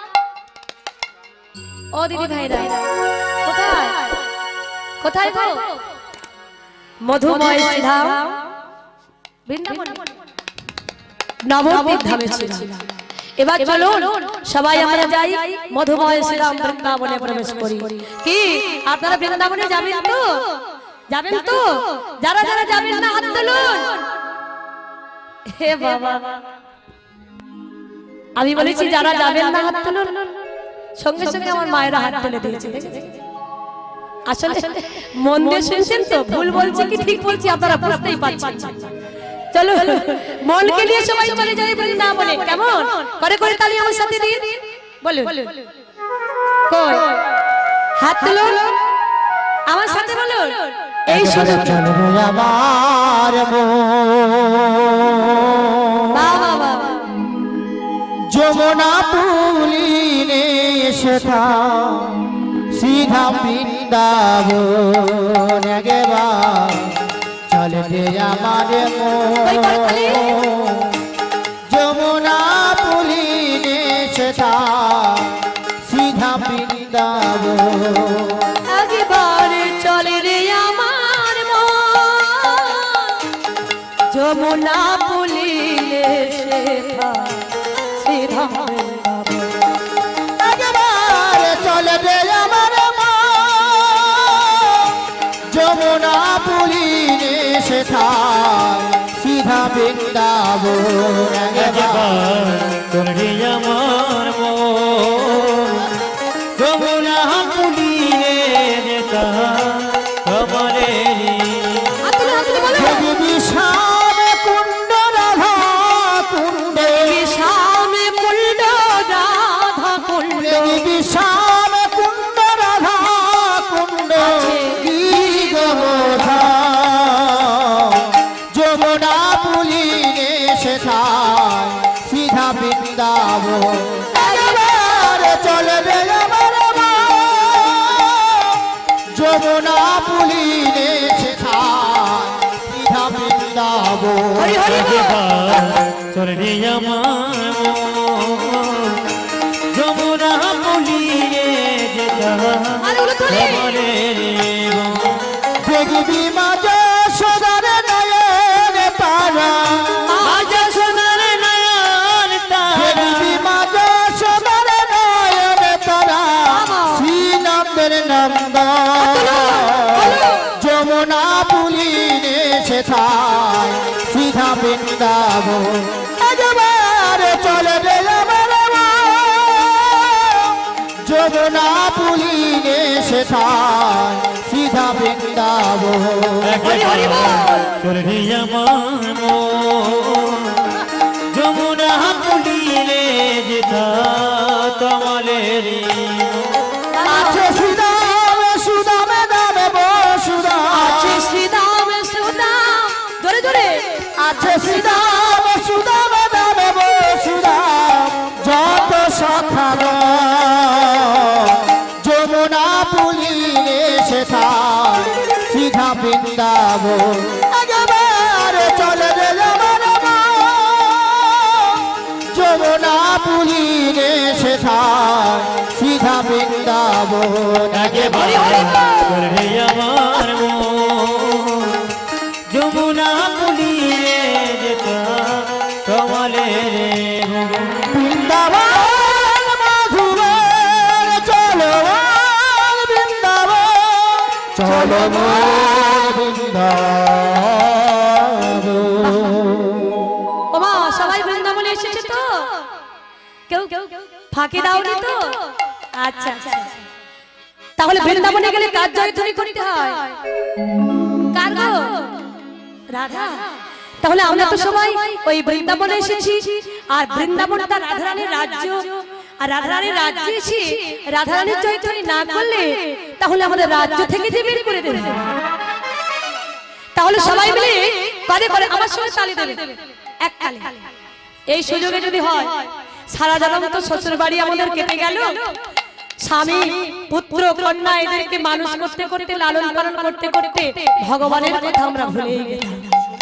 Speaker 1: ও দিদি ভাইরা, কোথায় কোথায় গো? মধুময় ধাম বৃন্দাবন নবদ্বীপ ধামে ছিলাম। এবার চলুন সবাই আমরা যাই মধুময় শ্রীরাম বৃন্দাবনে প্রবেশ করি। কি আপনারা বৃন্দাবনে যাবেন তো? যাবেন তো? যারা যারা যাবেন না হাত তুলুন। হে বাবা, আমি বলেছি যারা যাবেন না হাত তুলুন, সঙ্গে সঙ্গে আমার মায়েরা হাত তুলে দিয়েছে। আসলে মন দিয়ে শুনছেন তো? ভুল বলছি কি ঠিক বলছি আপনারা বুঝতেই পারছেন। চলো মনকে নিয়ে সবাই চলে যাই বৃন্দাবনে। কেমন করে করে তালি আমার সাথে দিন বলুন। কই হাত তুলুন আমার সাথে বলুন। এই শুধু
Speaker 2: চলবে আমার
Speaker 1: বাবা
Speaker 2: যমুনা পুলিনে শেখা सीधा बृंदावन गेबा चलते हमारे যমুনা পুলিনে সেটা सीधा বৃন্দাবন
Speaker 1: একবারে চলে রে আমার মন যমুনা পুলিনে সেটা सीधा
Speaker 2: চলে রে আমার যমুনা পুলিনে সেটা सीधा বৃন্দাবন
Speaker 3: চলে রে আমার যমুনা পুলিনে যেতা কমলে
Speaker 2: বিশাল কুণ্ড রাধা কুণ্ড
Speaker 1: বিশাল কুণ্ড রাধা কুণ্ড
Speaker 2: বিশাল কুণ্ড রাধা কুণ্ড গীতমোধা যমুনা পুলিনে সেটা सीधा বৃন্দাবন চলে রে আমার যমুনা পুলিনে সেটা सीधा বৃন্দাবন
Speaker 1: হরি হরি
Speaker 3: চলে রে আমার যমুনা পুলিনে যেতা কমলে
Speaker 2: দেখবি মাঝে সদার নয়ন তারা
Speaker 3: আজ সোনার নয়ন তারা
Speaker 2: দেখবি মাঝে সদার নয়ন তারা শ্রীনন্দের নন্দ যমুনা পুলিনে সেটা सीधा বৃন্দাবন একবারে চলে রে আমার যমুনা পুলিনে সেটা सीधा বৃন্দাবন
Speaker 3: চলে রে আমার যমুনা পুলিনে যেতা কমলে
Speaker 2: আছে শ্রীরাম সুদাম দামে বসুদাম
Speaker 1: আছে শ্রীদাম সুদাম ধরে ধরে
Speaker 2: আছে শ্রীরাম সুদাম দামে বসুদাম যত সখাগ যমুনা পুলিনে সেটা सीधा বৃন্দাবন একবারে চলে রে আমার যমুনা পুলিনে সেটা सीधा বৃন্দাবন
Speaker 3: একেবারে চলে রে আমার যমুনা পুলিনে যেতা কমলে
Speaker 2: রে বৃন্দাবন মধুবন চলো বৃন্দাবন চলো বৃন্দাবন।
Speaker 1: ওমা সবাই বৃন্দাবনে এসেছে তো? কেউ ফাঁকি দাওনি তো? আচ্ছা আচ্ছা। তাহলে বৃন্দাবনে গেলে কার জয়ধ্বনি করতে হয়? কার গো? রাধা। তাহলে আমরা তো সবাই ওই বৃন্দাবনে এসেছি, আর বৃন্দাবনটা রাধারানীর রাজ্য, আর রাধারানীর রাজ্যে এসে রাধারানীর জয়ধ্বনি না করলে তাহলে আমাদের রাজ্য থেকে যে বের করে দেবে। তাহলে সবাই মিলে করে করে আমার সঙ্গে তালি দেবে, এক তালি। এই সুযোগে যদি হয়, সারা জন্ম তো শ্বশুর বাড়ি আমাদের কেটে গেল, স্বামী পুত্র কন্যা এদেরকে মানুষ করতে করতে লালন পালন করতে করতে ভগবানের কথা আমরা ভুলেই গেলাম।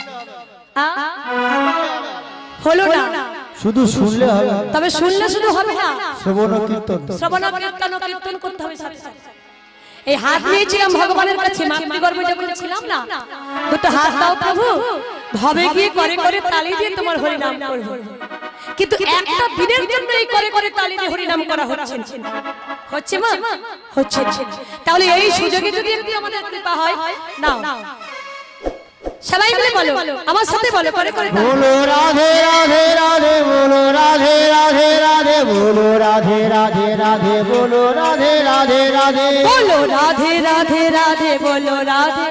Speaker 1: হলো না,
Speaker 2: শুধু শুনলে হবে,
Speaker 1: তবে শুনলে শুধু হবে না,
Speaker 2: শ্রবণ কীর্তন
Speaker 1: কীর্তন করতে হবে সাথে সাথে। এই হাত নিয়েছিলাম ভগবানের কাছে, মাতৃগর্ভে যখন ছিলাম না, দুটো হাত দাও প্রভু, ভবে গিয়ে করে করে তালি দিয়ে তোমার হরিনাম করব। কিন্তু একটা দিনের জন্য এই করে করে তালি দিয়ে হরিনাম করা হচ্ছে হচ্ছে মা হচ্ছে। তাহলে এই সুযোগে যদি একটু আমাদের কৃপা হয়, নাও সবাই মিলে বলো, আমার সাথে বলো, করে করে
Speaker 2: বলো রাধে রাধে রাধে, বলো রাধে রাধে রাধে, বলো রাধে রাধে রাধে, বলো রাধে রাধে রাধে,
Speaker 1: বলো রাধে রাধে রাধে, বলো রাধে,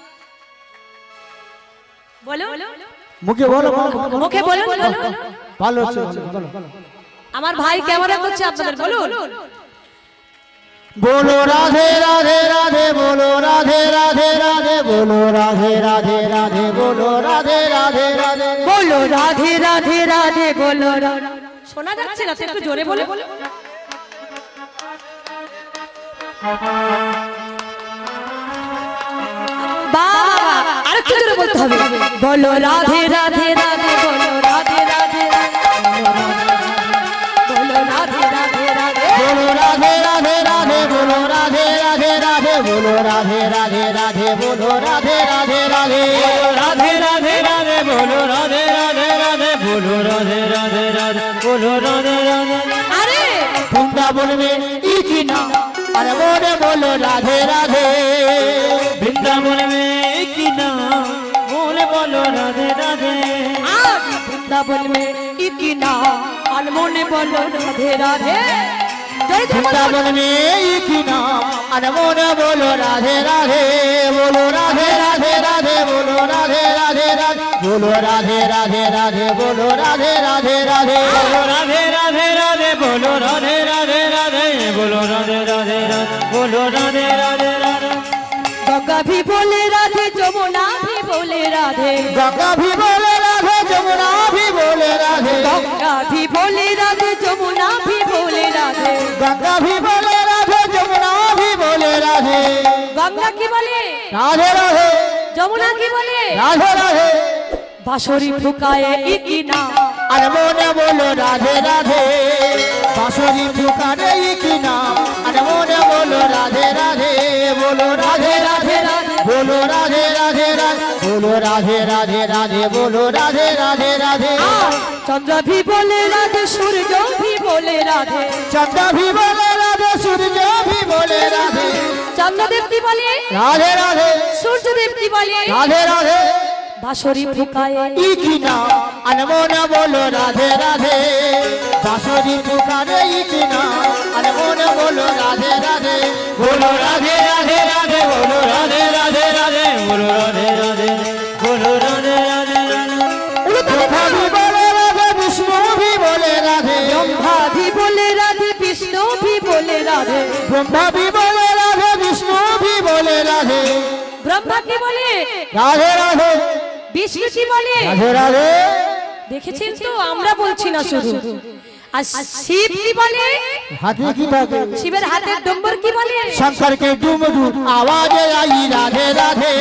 Speaker 1: বলো
Speaker 2: মুখে বলো,
Speaker 1: মুখে বলো,
Speaker 2: ভালো হচ্ছে, বলো।
Speaker 1: আমার ভাই ক্যামেরা করছে আপনাদের, বলুন।
Speaker 2: বলো রাধে রাধে রাধে, বলো রাধে রাধে রাধে, বলো রাধে রাধে রাধে, বলো রাধে রাধে রাধে,
Speaker 1: বলো রাধে রাধে রাধে, বলো রাধে। শোনা যাচ্ছে না, একটু জোরে বলে। বাবা আরেকটু জোরে বলতে হবে। বলো রাধে রাধে রাধে, বলো রাধে রাধে রাধে, বলো রাধে রাধে রাধে,
Speaker 2: বলো রাধে রাধে রাধে, বলো রাধে রাধে রাধে, বলো রাধে রাধে রাধে, বলো রাধে রাধে রাধে, রাধে রাধে রাধে, বলো রাধে রাধে রাধে, বলো রাধে রাধে রাধে, বলো রাধে রাধে।
Speaker 1: আরে
Speaker 2: বৃন্দাবন মে কি না, আরে মনে বলো রাধে রাধে, বৃন্দাবন মে কি না, মনে বলো রাধে রাধে,
Speaker 1: আজ বৃন্দাবন মে কি না, আর মনে বলো রাধে রাধে।
Speaker 2: বৃন্দাবন মে কি না, আর মনে বলো রাধে রাধে, বলো রাধে রাধে রাধে, বলো রাধে রাধে রাধে, বলো রাধে রাধে রাধে, বলো রাধে রাধে রাধে, বলো রাধে রাধে রাধে, বলো রাধে রাধে রাধে, বলো রাধে রাধে রাধে, বলো রাধে রাধে রাধে।
Speaker 1: গঙ্গা ভি বলে রাধে, যমুনা ভি বলে রাধে,
Speaker 2: গঙ্গা ভি বলে রাধে, যমুনা ভি বলে রাধে,
Speaker 1: গঙ্গা ভি বলে রাধে, যমুনা ভি বলে রাধে।
Speaker 2: গঙ্গা ভি বলে রাধে, যমুনা ভি বলে রাধে,
Speaker 1: গঙ্গা কি বলে?
Speaker 2: রাধে রাধে,
Speaker 1: যমুনা কি বলে?
Speaker 2: রাধে রাধে,
Speaker 1: বাঁশরি ফুকায়ে কি না,
Speaker 2: আর মনে বলো রাধে রাধে, বাঁশরি ফুকারে কি না, আর মনে বলো রাধে রাধে, বলো রাধে রাধে রাধে, বলো রাধে রাধে রাধে, বলো রাধে রাধে রাধে, বলো রাধে রাধে রাধে।
Speaker 1: চন্দ্র ভি বলে রাধে, সূর্য ভি বলে রাধে,
Speaker 2: চন্দ্র ভি বলে রাধে, সূর্য ভি বলে রাধে,
Speaker 1: চন্দ্রদেব কি বলে?
Speaker 2: রাধে রাধে,
Speaker 1: সূর্যদেব কি বলে?
Speaker 2: রাধে রাধে,
Speaker 1: বাঁশরি ফুকায়ে
Speaker 2: কি না, আর মনে বলো রাধে রাধে, বাঁশরি পুকারে কি না, আর মনে বলো রাধে রাধে, বলো রাধে রাধে রাধে, বলো রাধে রাধে রাধে, বলো রাধে রাধে, বলো রাধে রাধে রাধে। ব্রহ্মা ভি বলে রাধে, বিষ্ণু ভি বলে রাধে,
Speaker 1: ব্রহ্মা ভি বলে রাধে, বিষ্ণু ভি বলে রাধে,
Speaker 2: ব্রহ্মা ভি বলে রাধে, বিষ্ণু ভি বলে রাধে,
Speaker 1: ব্রহ্মা কি বলে?
Speaker 2: রাধে রাধে,
Speaker 1: বিষ্ণু কি বলে?
Speaker 2: রাধে রাধে।
Speaker 1: দেখেছেন তো, আমরা বলছি না শুধু। আর শিব কি বলে?
Speaker 2: हाथी की बागे
Speaker 1: शिवेर हाथे डुम्बर की बोले
Speaker 2: शंकर के डूम डूम आवाज आई राधे राधे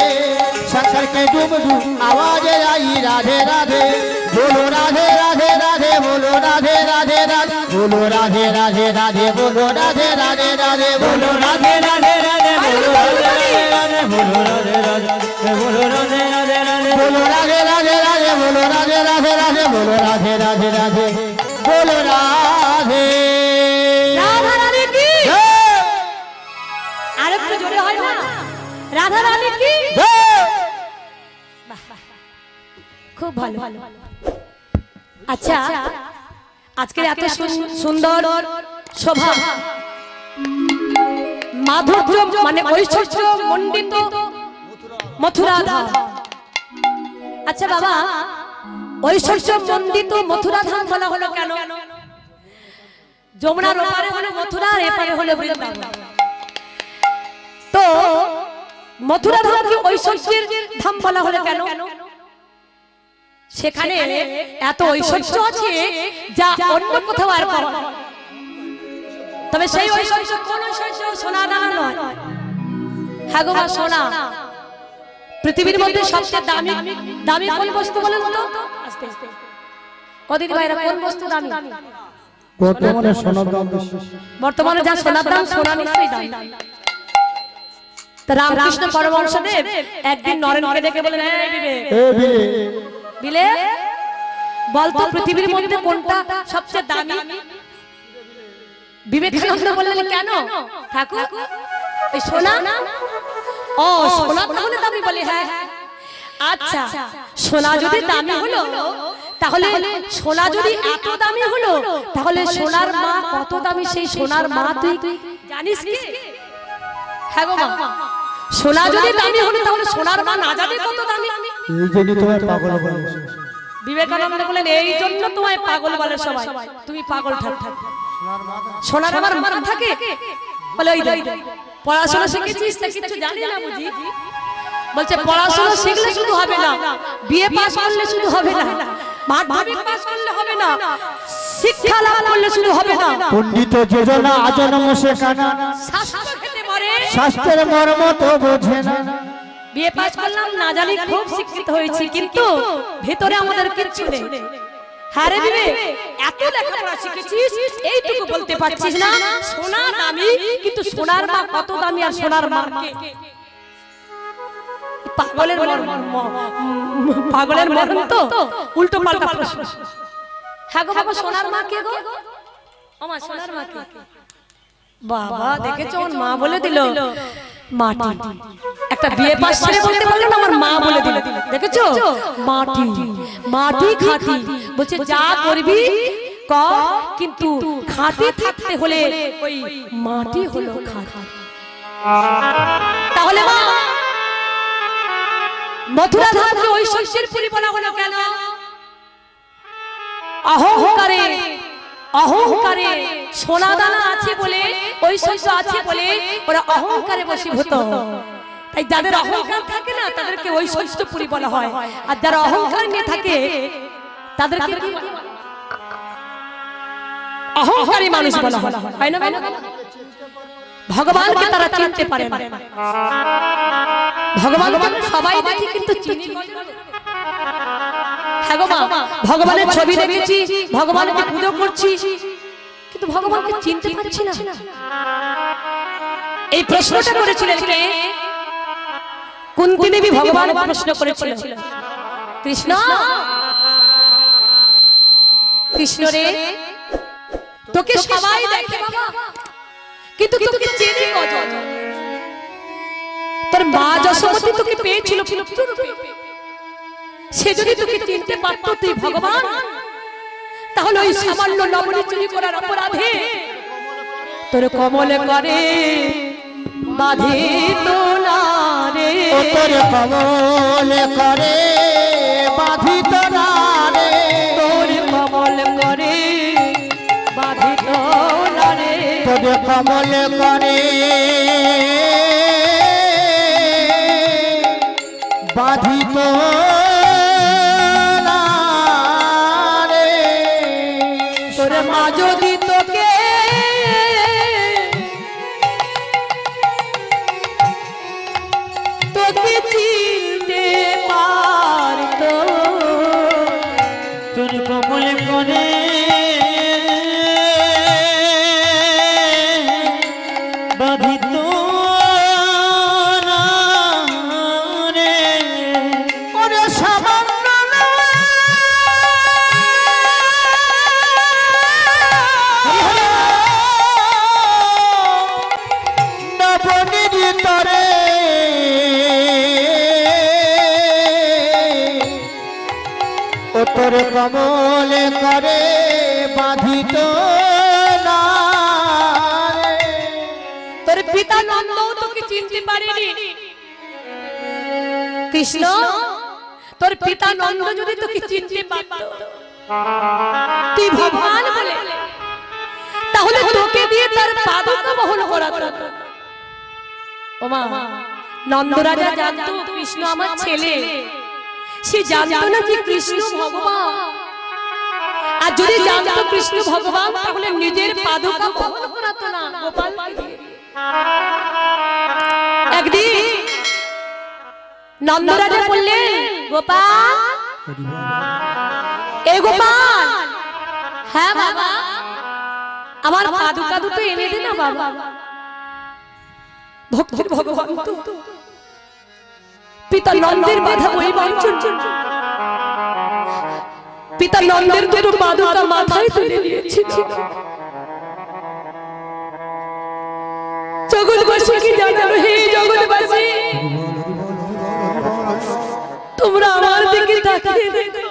Speaker 2: शंकर के डूम डूम आवाज आई राधे राधे बोलो राधे राधे राधे बोलो राधे राधे राधे बोलो राधे राधे राधे बोलो राधे राधे राधे बोलो राधे राधे राधे बोलो राधे राधे राधे बोलो राधे राधे बोलो राधे राधे राधे बोलो राधे राधे राधे बोलो राधे राधे राधे बोलो राधे राधे राधे बोलो राधे
Speaker 1: রাধা রানী কি আরেকটু জোরে হয় না রাধা রানী কি খুব ভালো আচ্ছা আজকের এত সুন্দর শোভা মাধুর্য মানে ঐশ্বর্য মণ্ডিত মথুরা ধাম আচ্ছা বাবা ঐশ্বর্য মণ্ডিত মথুরা ধাম বলা হলো কেন যমুনার ওপারে হলো মথুরা আর এপারে হলো বৃন্দাবন তো মথুরা ধাম কি ঐশ্বর্যের ধাম বলা হলো কেন সেখানে এত ঐশ্বর্য আছে যা অন্য কোথাও আর পাওয়া যায় না তবে সেই ঐশ্বর্য কোন ঐশ্বর্য সোনা দানা নয় হ্যাঁ গো মা সোনা পৃথিবীর মধ্যে সবচেয়ে দামি দামি কোন বস্তু বলেন তো আস্তে আস্তে কদিন ভাইরা কোন বস্তু দামি
Speaker 2: বর্তমানে সোনার দাম বেশি
Speaker 1: বর্তমানে যা সোনার দাম সোনা নিশ্চয়ই দামি তা রামকৃষ্ণ পরমহংসদেব একদিন নরেনকে ডেকে বলেন এই বিবে বিলে বলতো পৃথিবীর মধ্যে কোনটা সবচেয়ে দামি বিবেকানন্দ বললেন কেন ঠাকুর এই সোনা ও সোনা তাহলে দামি বলে হ্যাঁ আচ্ছা সোনা যদি দামি হলো তাহলে সোনা যদি এত দামি হলো তাহলে সোনার মা কত দামি সেই সোনার মা তুই জানিস কি হ্যাঁ গো মা সোনা যদি দামি হলো তাহলে সোনার মা না জানে কত দামি
Speaker 2: এই জন্য তোমায় পাগল বলে
Speaker 1: বিবেকানন্দ বলেন এই জন্য তোমায় পাগল বলে সবাই তুমি পাগল ঠাক সোনার আমার মাথা থাকে বলে ওই পড়াশোনা শিখেছিস তা কিছু জানি না বুঝি বলছে পড়াশোনা শিখলে শুধু হবে না বিএ পাস করলে শুধু হবে না মাধ্যমিক পাস করলে হবে না শিক্ষা লাভ করলে শুধু হবে না
Speaker 2: পণ্ডিত যোজনা আজন্ম শেখানা
Speaker 1: শাস্ত্র খেতে পারে
Speaker 2: শাস্ত্রের মর্ম তো বোঝে না
Speaker 1: বিএ পাস করলাম না জানি খুব শিক্ষিত হয়েছি কিন্তু ভিতরে আমাদের কিচ্ছু নেই হ্যাঁ রে বিবে এত লেখাপড়া শিখেছিস এইটুকু বলতে পারছিস না সোনা দামি কিন্তু সোনার মা কত দামি আর সোনার মা কে পাগলের মরণ তো উল্টো পাল্টা প্রশ্ন হ্যাঁ গো বাবা সোনার মা কে গো আমার সোনার মা কে বাবা দেখেছো ওর মা বলে দিল মাটি একটা বিয়ে পাস ছেলে বলতে পারলো না আমার মা বলে দিল দেখেছো মাটি মাটি খাঁটি বলছে যা করবি কর কিন্তু খাঁটি থাকতে হলে ওই মাটি হলো খাঁটি তাহলে মা মথুরা ধামকে ঐশ্বর্যের পুরী বলা হলো কেন অহংকারে অহংকারে সোনা দানা আছে বলে ঐশ্বর্য আছে বলে ওরা অহংকারে বশীভূত তাই যাদের অহংকার থাকে না তাদেরকে ঐশ্বর্যপুরী বলা হয় আর যারা অহংকার নিয়ে থাকে তাদেরকে অহংকারী মানুষ বলা হয় হয় না ভগবানকে তারা চিনতে পারে না ভগবানকে সবাই দেখি কিন্তু চিনি হ্যাঁ গো মা ভগবানের ছবি দেখেছি ভগবানকে পুজো করছি কিন্তু ভগবানকে চিনতে পারছি না এই প্রশ্নটা করেছিলেন কে কুন্তী দেবী ভগবান প্রশ্ন করেছিলেন কৃষ্ণ কৃষ্ণ রে তোকে সবাই দেখে বাবা কিন্তু তোকে চেনে কজন তোর মা যশোমতী তোকে পেয়েছিল সে যদি তোকে চিনতে পারতো তুই ভগবান তাহলে ওই সামান্য লবণী চুরি করার অপরাধে তোর কমলে করে বাধিত না রে
Speaker 2: তোর কমলে করে বাধিত না রে
Speaker 1: তোর কমলে করে বাধিত না রে
Speaker 2: তোর কমলে করে বাধিত না রে
Speaker 1: তোর মা যদি তোকে তোকে চিনতে পারতো
Speaker 2: তোর কমলে করে বাধিত না রে ওরে সামান্য কমলে করে বাঁধিত না
Speaker 1: তোর পিতা নন্দ তোকে চিনতে পারেনি কৃষ্ণ তোর পিতা নন্দ যদি তোকে চিনতে পারত তুই ভগবান বলে তাহলে তোকে দিয়ে তার পাদুকা বহন করাতো ওমা নন্দ রাজা জানতো কৃষ্ণ আমার ছেলে সে জানতো না যে কৃষ্ণ ভগবান আর যদি জানতো কৃষ্ণ ভগবান তাহলে নিজের পাদুকা বহন করাতো না গোপাল একদিন নন্দ রাজা বললেন গোপাল এ গোপাল হ্যাঁ বাবা আমার পাদুকা দুটো এনে দে না বাবা ভক্তের ভগবান তো পিতা নন্দের বাধা পরিবর্তন পিতা নন্দের দুটো পাদুকা মাথায় তুলে নিয়েছিল জগৎবাসী কি জানালো হে জগৎবাসী তোমরা আমার দিকে তাকিয়ে দেখো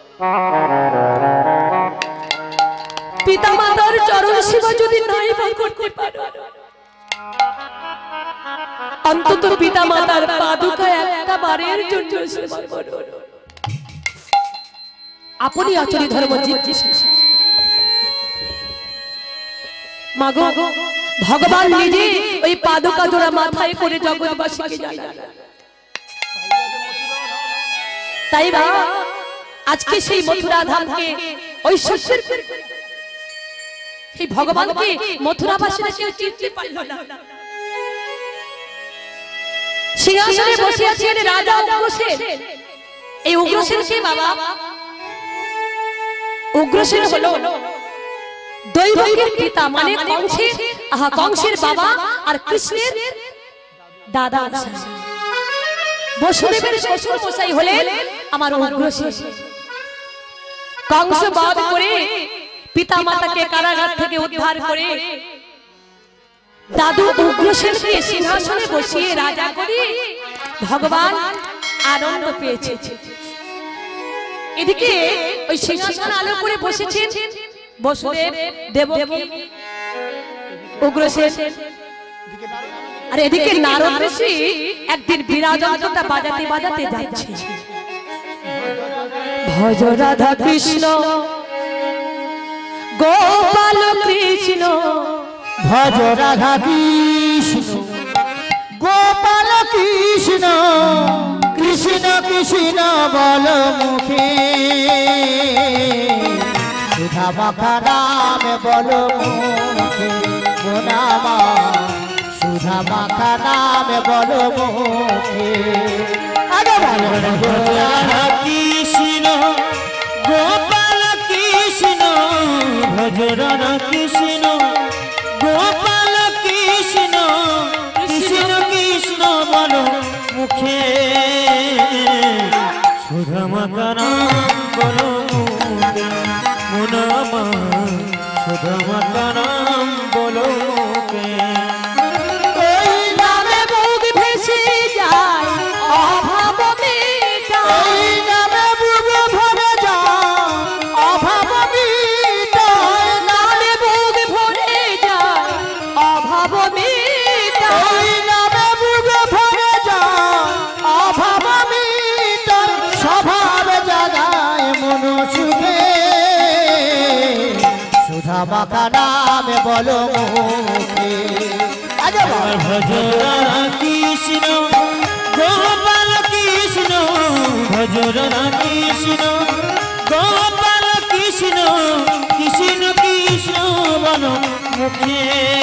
Speaker 1: পিতা মাতার চরণ সেবা যদি নাই বা করতে পারো অন্তত পিতা মাতার পাদুকা একটা বারের জন্য সেবা করো আপনি আচরি ধর্ম জিজ্ঞাসা মাগো ভগবান নিজে ওই পাদুকা জোড়া মাথায় করে জগৎবাসীকে জানান তাই বা আজকে সেই মথুরা ধামকে ঐশ্বর্যের সেই ভগবানকে মথুরাবাসীরা কেউ চিনতে পারল না সিংহাসনে বসে আছেন রাজা উগ্রসেন এই উগ্রসেন কে বাবা উগ্রসেন হলো দৈবকীর পিতা মানে কংসের বাবা আর কৃষ্ণের দাদা বসুদেবের শ্বশুর মশাই হলেন আমার উগ্রসেন কংস বধ করে পিতা মাতাকে কারাগার থেকে উদ্ধার করে দাদু উগ্রসেনকে সিংহাসনে বসিয়ে রাজা করে ভগবান আনন্দ পেয়েছে এদিকে ওই সিংহাসন আলো করে বসেছেন বসুদেব দেবকী উগ্রসেন আর এদিকে নারদ ঋষি একদিন বীণা যন্ত্রটা বাজাতে বাজাতে যাচ্ছে ভজ রাধা কৃষ্ণ গোপাল কৃষ্ণ
Speaker 2: ভজ রাধা কৃষ্ণ গোপাল কৃষ্ণ কৃষ্ণ কৃষ্ণ বল মুখে সুধা মাখা নাম বল মুখে মোনামা সুধা মাখা নাম বল মুখে কৃষ্ণ গোপাল কৃষ্ণ ভজ রাধা কৃষ্ণ গোপাল কৃষ্ণ কৃষ্ণ কৃষ্ণ বল মুখে সুধা মাখা নাম বল মুখে মোনামা সুধা মাখা নাম বল মুখে মাখা নাম বলো মুখে ভজ রাধা কৃষ্ণ গোপাল কৃষ্ণ ভজ রাধা কৃষ্ণ গোপাল কৃষ্ণ কৃষ্ণ কৃষ্ণ বলো মুখে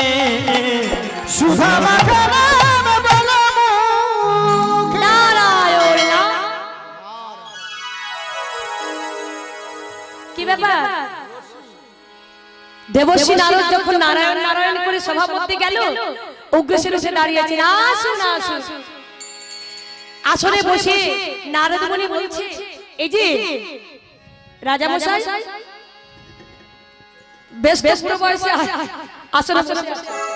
Speaker 2: সুধা মাখা নাম বলো মুখে নারায়ণ
Speaker 1: কি ব্যাপার দেবশ্রী নারদ যখন নারায়ণ নারায়ণ করে সভা করতে গেল উগ্রসেন এসে দাঁড়িয়ে আছেন আসুন আসুন আসনে বসে নারদ মুনি বলছে এই যে রাজা মশাই বেশ পুরো বয়সে আসনে বসে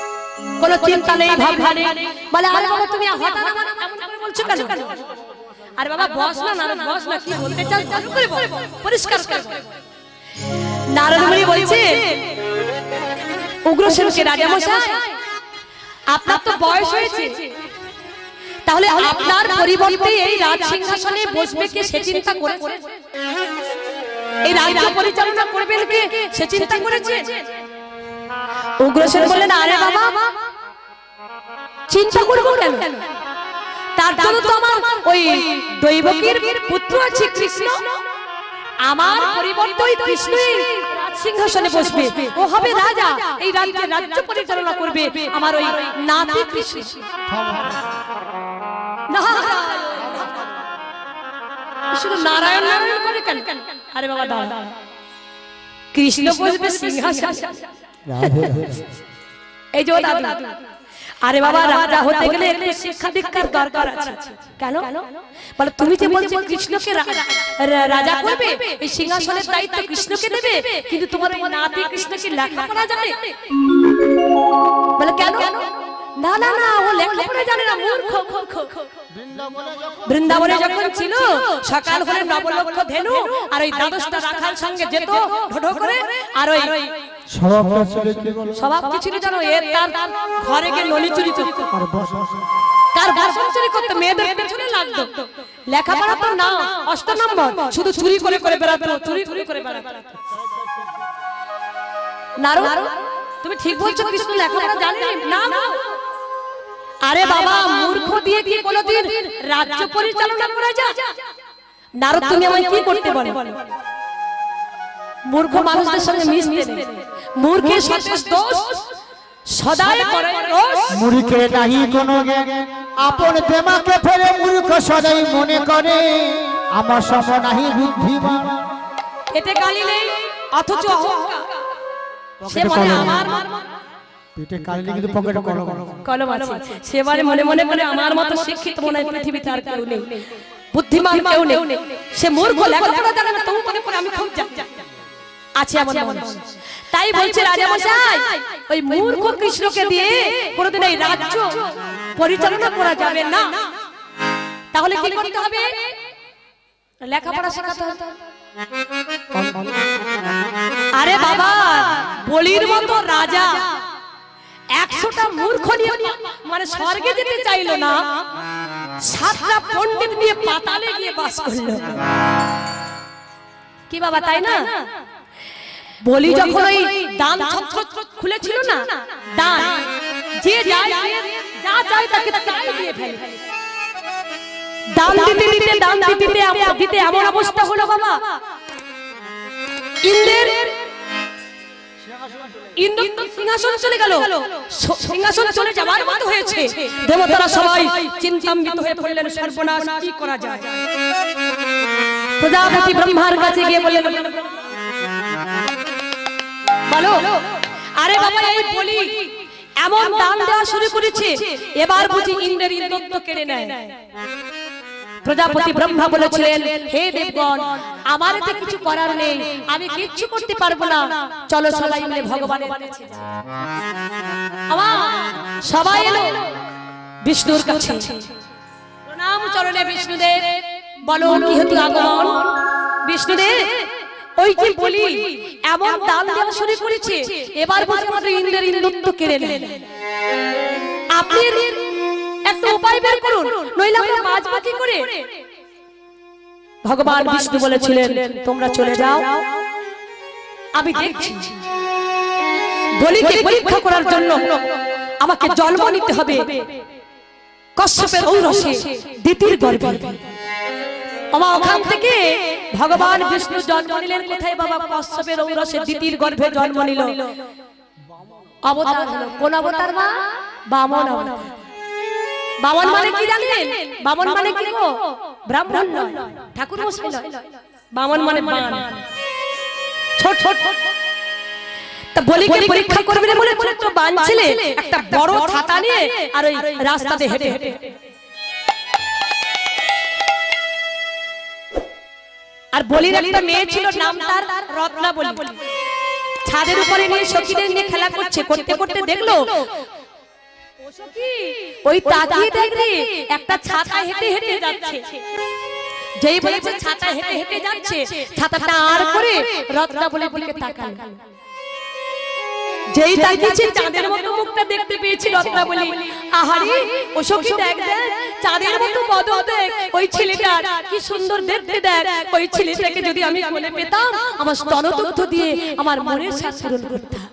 Speaker 1: কোনো চিন্তা নেই ভাবনা নেই বলে আরে বাবা তুমি হঠাৎ এমন করে বলছো কেন আরে বাবা বস না নারদ বস না, কি বলতে চাস ভালো করে বল, পরিষ্কার করে বল। নারদ মুনি বলছে উগ্রসেনকে রাজা মশাই আপনার তো বয়স হয়েছে, তাহলে আপনার পরিবর্তে এই রাজ সিংহাসনে বসবে কে সে চিন্তা করেছে? এই রাজ্য পরিচালনা করবেন কে সে চিন্তা করেছে? উগ্রসেন বললেন আরে বাবা চিন্তা করবো কেন, তার জন্য তো আমার ওই দৈবকীর পুত্র আছে কৃষ্ণ, আমার পরিবর্তে ওই কৃষ্ণই রাজ সিংহাসনে বসবে, ও হবে রাজা, এই রাজ্যের রাজ্য পরিচালনা করবে আমার ওই নাতি কৃষ্ণ। শুধু নারায়ণ নারায়ণ করে কেন? আরে বাবা দাঁড়া, কৃষ্ণ বসবে সিংহাসনে, এই যে দাদা। আরে বাবা রাজা হতে গেলে একটু শিক্ষা দীক্ষার দরকার আছে। কেন বলে, তুমি যে বলছো কৃষ্ণকে রাজা করবে, এই সিংহাসনের দায়িত্ব কৃষ্ণকে দেবে, কিন্তু তোমার এই নাতি কৃষ্ণকে লেখাপড়া জানে? বলে কেন? না না না, ও লেখাপড়া জানে না, মূর্খ। বৃন্দাবনে যখন ছিল সকাল হলে নবলক্ষ ধেনু আর ওই দ্বাদশটা রাখাল সঙ্গে যেত ঢোঢো করে, আর ওই স্বভাব কি ছিল জানো? এর তার ঘরে গিয়ে নলি চুরি করত, তার বাসন চুরি করতে, মেয়েদের পেছনে লাগতো। লেখাপড়া তো না, 8 নম্বর, শুধু চুরি করে করে বেড়াতো, চুরি করে বেড়াতো। নারদ তুমি ঠিক বলছো, কৃষ্ণ লেখাপড়া জানে না? আরে বাবা মূর্খ দিয়ে কি কোনোদিন রাজ্য পরিচালনা করা যায়? নারদ তুমি আমায় কি করতে বলো? মূর্খ মানুষদের সঙ্গে মিশতে নেই, মূর্খের সাথে দোষ সদাই করে দোষ।
Speaker 2: মূর্খের নাহি কোনো জ্ঞান, আপন প্রেমাকে ফেলে মূর্খ সদাই মনে করে আমার সম নাহি বুদ্ধিমান।
Speaker 1: এতে গালি নেই, অথচ অহংকার। সে বলে আমার
Speaker 2: পেটে কালি কিন্তু পকেটে
Speaker 1: কলম আছে, সে বলে মনে মনে করে আমার মতো শিক্ষিত মনে হয় পৃথিবীতে আর কেউ নেই, বুদ্ধিমান কেউ নেই। সে মূর্খ, লেখাপড়া জানে না, তবু মনে করে আমি খুব আছে এমন মানুষ। তাই বলছে রাজা মশাই ওই মূর্খ কৃষ্ণকে দিয়ে কোনোদিন এই রাজ্য পরিচালনা করা যাবে না। তাহলে কি করতে হবে? লেখাপড়া শেখাতে হবে। আরে বাবা বলির মতো রাজা 100টা মূর্খ নিয়ে মানে স্বর্গে যেতে চাইলো না, 7টা পণ্ডিত নিয়ে পাতালে গিয়ে বাস করলো। কি বাবা তাই না? বলি যখন ওই দান ছত্র খুলেছিল না, দান যে যা চায় তাকে তাই দিয়ে ফেলে। দান দিতে এমন অবস্থা হলো বাবা, ইন্দ্র সিংহাসন চলে গেল, সিংহাসন চলে যাবার মতো হয়েছে। দেবতারা সবাই চিন্তান্বিত হয়ে পড়লেন, সর্বনাশ কি করা যায়। প্রজাপতি ব্রহ্মার কাছে গিয়ে বললেন বলো। আরে বাবা এই বলি এমন দান দেওয়া শুরু করেছে, এবার বুঝি ইন্দ্রের ইন্দ্রত্ব কেড়ে নেয়। প্রজাপতি ব্রহ্মা বলেছিলেন হে দেবগণ আমার এতে কিছু করার নেই, আমি কিচ্ছু করতে পারবো না, চলো সবাই মিলে ভগবানের কাছে যাই। সবাই এলো বিষ্ণুর কাছে, প্রণাম চরণে বিষ্ণুদেব। বলো কি হেতু আগমন? বিষ্ণুদেব ওই যে বলি এমন দান দেওয়া শুরু করেছে, এবার বুঝি আমাদের ইন্দ্রের ইন্দ্রত্ব কেড়ে নেয়। আপনি একটা উপায় বের করুন, নইলে আমরা বাঁচবো কি করে? ভগবান বিষ্ণু বলেছিলেন তোমরা চলে যাও, আমি দেখছি। বলিকে পরীক্ষা করার জন্য আমাকে জন্ম নিতে হবে কশ্যপের ঔরসে, দিতির গর্ভে। ওখান থেকে ভগবান বিষ্ণু জন্ম নিলেন কোথায় বাবা? কশ্যপের ঔরসে দিতির গর্ভে জন্ম নিল। অবতার হলো কোন অবতার? মা বামন অবতার। বামন মানে কি জানেন? বামন মানে কি গো? ব্রাহ্মণ নয়, ঠাকুর মশাই নয়। বামন মানে বান, ছোট ছোট। তা বলিকে পরীক্ষা করবে বলে ছোট বান ছেলে একটা বড় ছাতা নিয়ে আর ওই রাস্তাতে হেঁটে হেঁটে, আর বলির একটা মেয়ে ছিল নাম তার রত্না বলি, ছাদের উপরে নিয়ে সখীদের নিয়ে খেলা করছে, করতে করতে দেখলো ওই তাকিয়ে দেখলি একটা ছাতা হেঁটে হেঁটে যাচ্ছে। যেই বলেছে ছাতা হেঁটে হেঁটে যাচ্ছে, ছাতাটা আর করে রত্নাবলীর দিকে তাকাল। যেই তাকিয়েছে চাঁদের মতো মুখটা দেখতে পেয়েছি রত্নাবলী। আহারে ও সখী দেখ দেখ, চাঁদের মতো বদন দেখ, ওই ছেলেটা কি সুন্দর দেখতে দেখ। ওই ছেলেটাকে যদি আমি কোলে পেতাম, আমার স্তনদুগ্ধ দিয়ে আমার মনের স্বাদ পূরণ করতাম।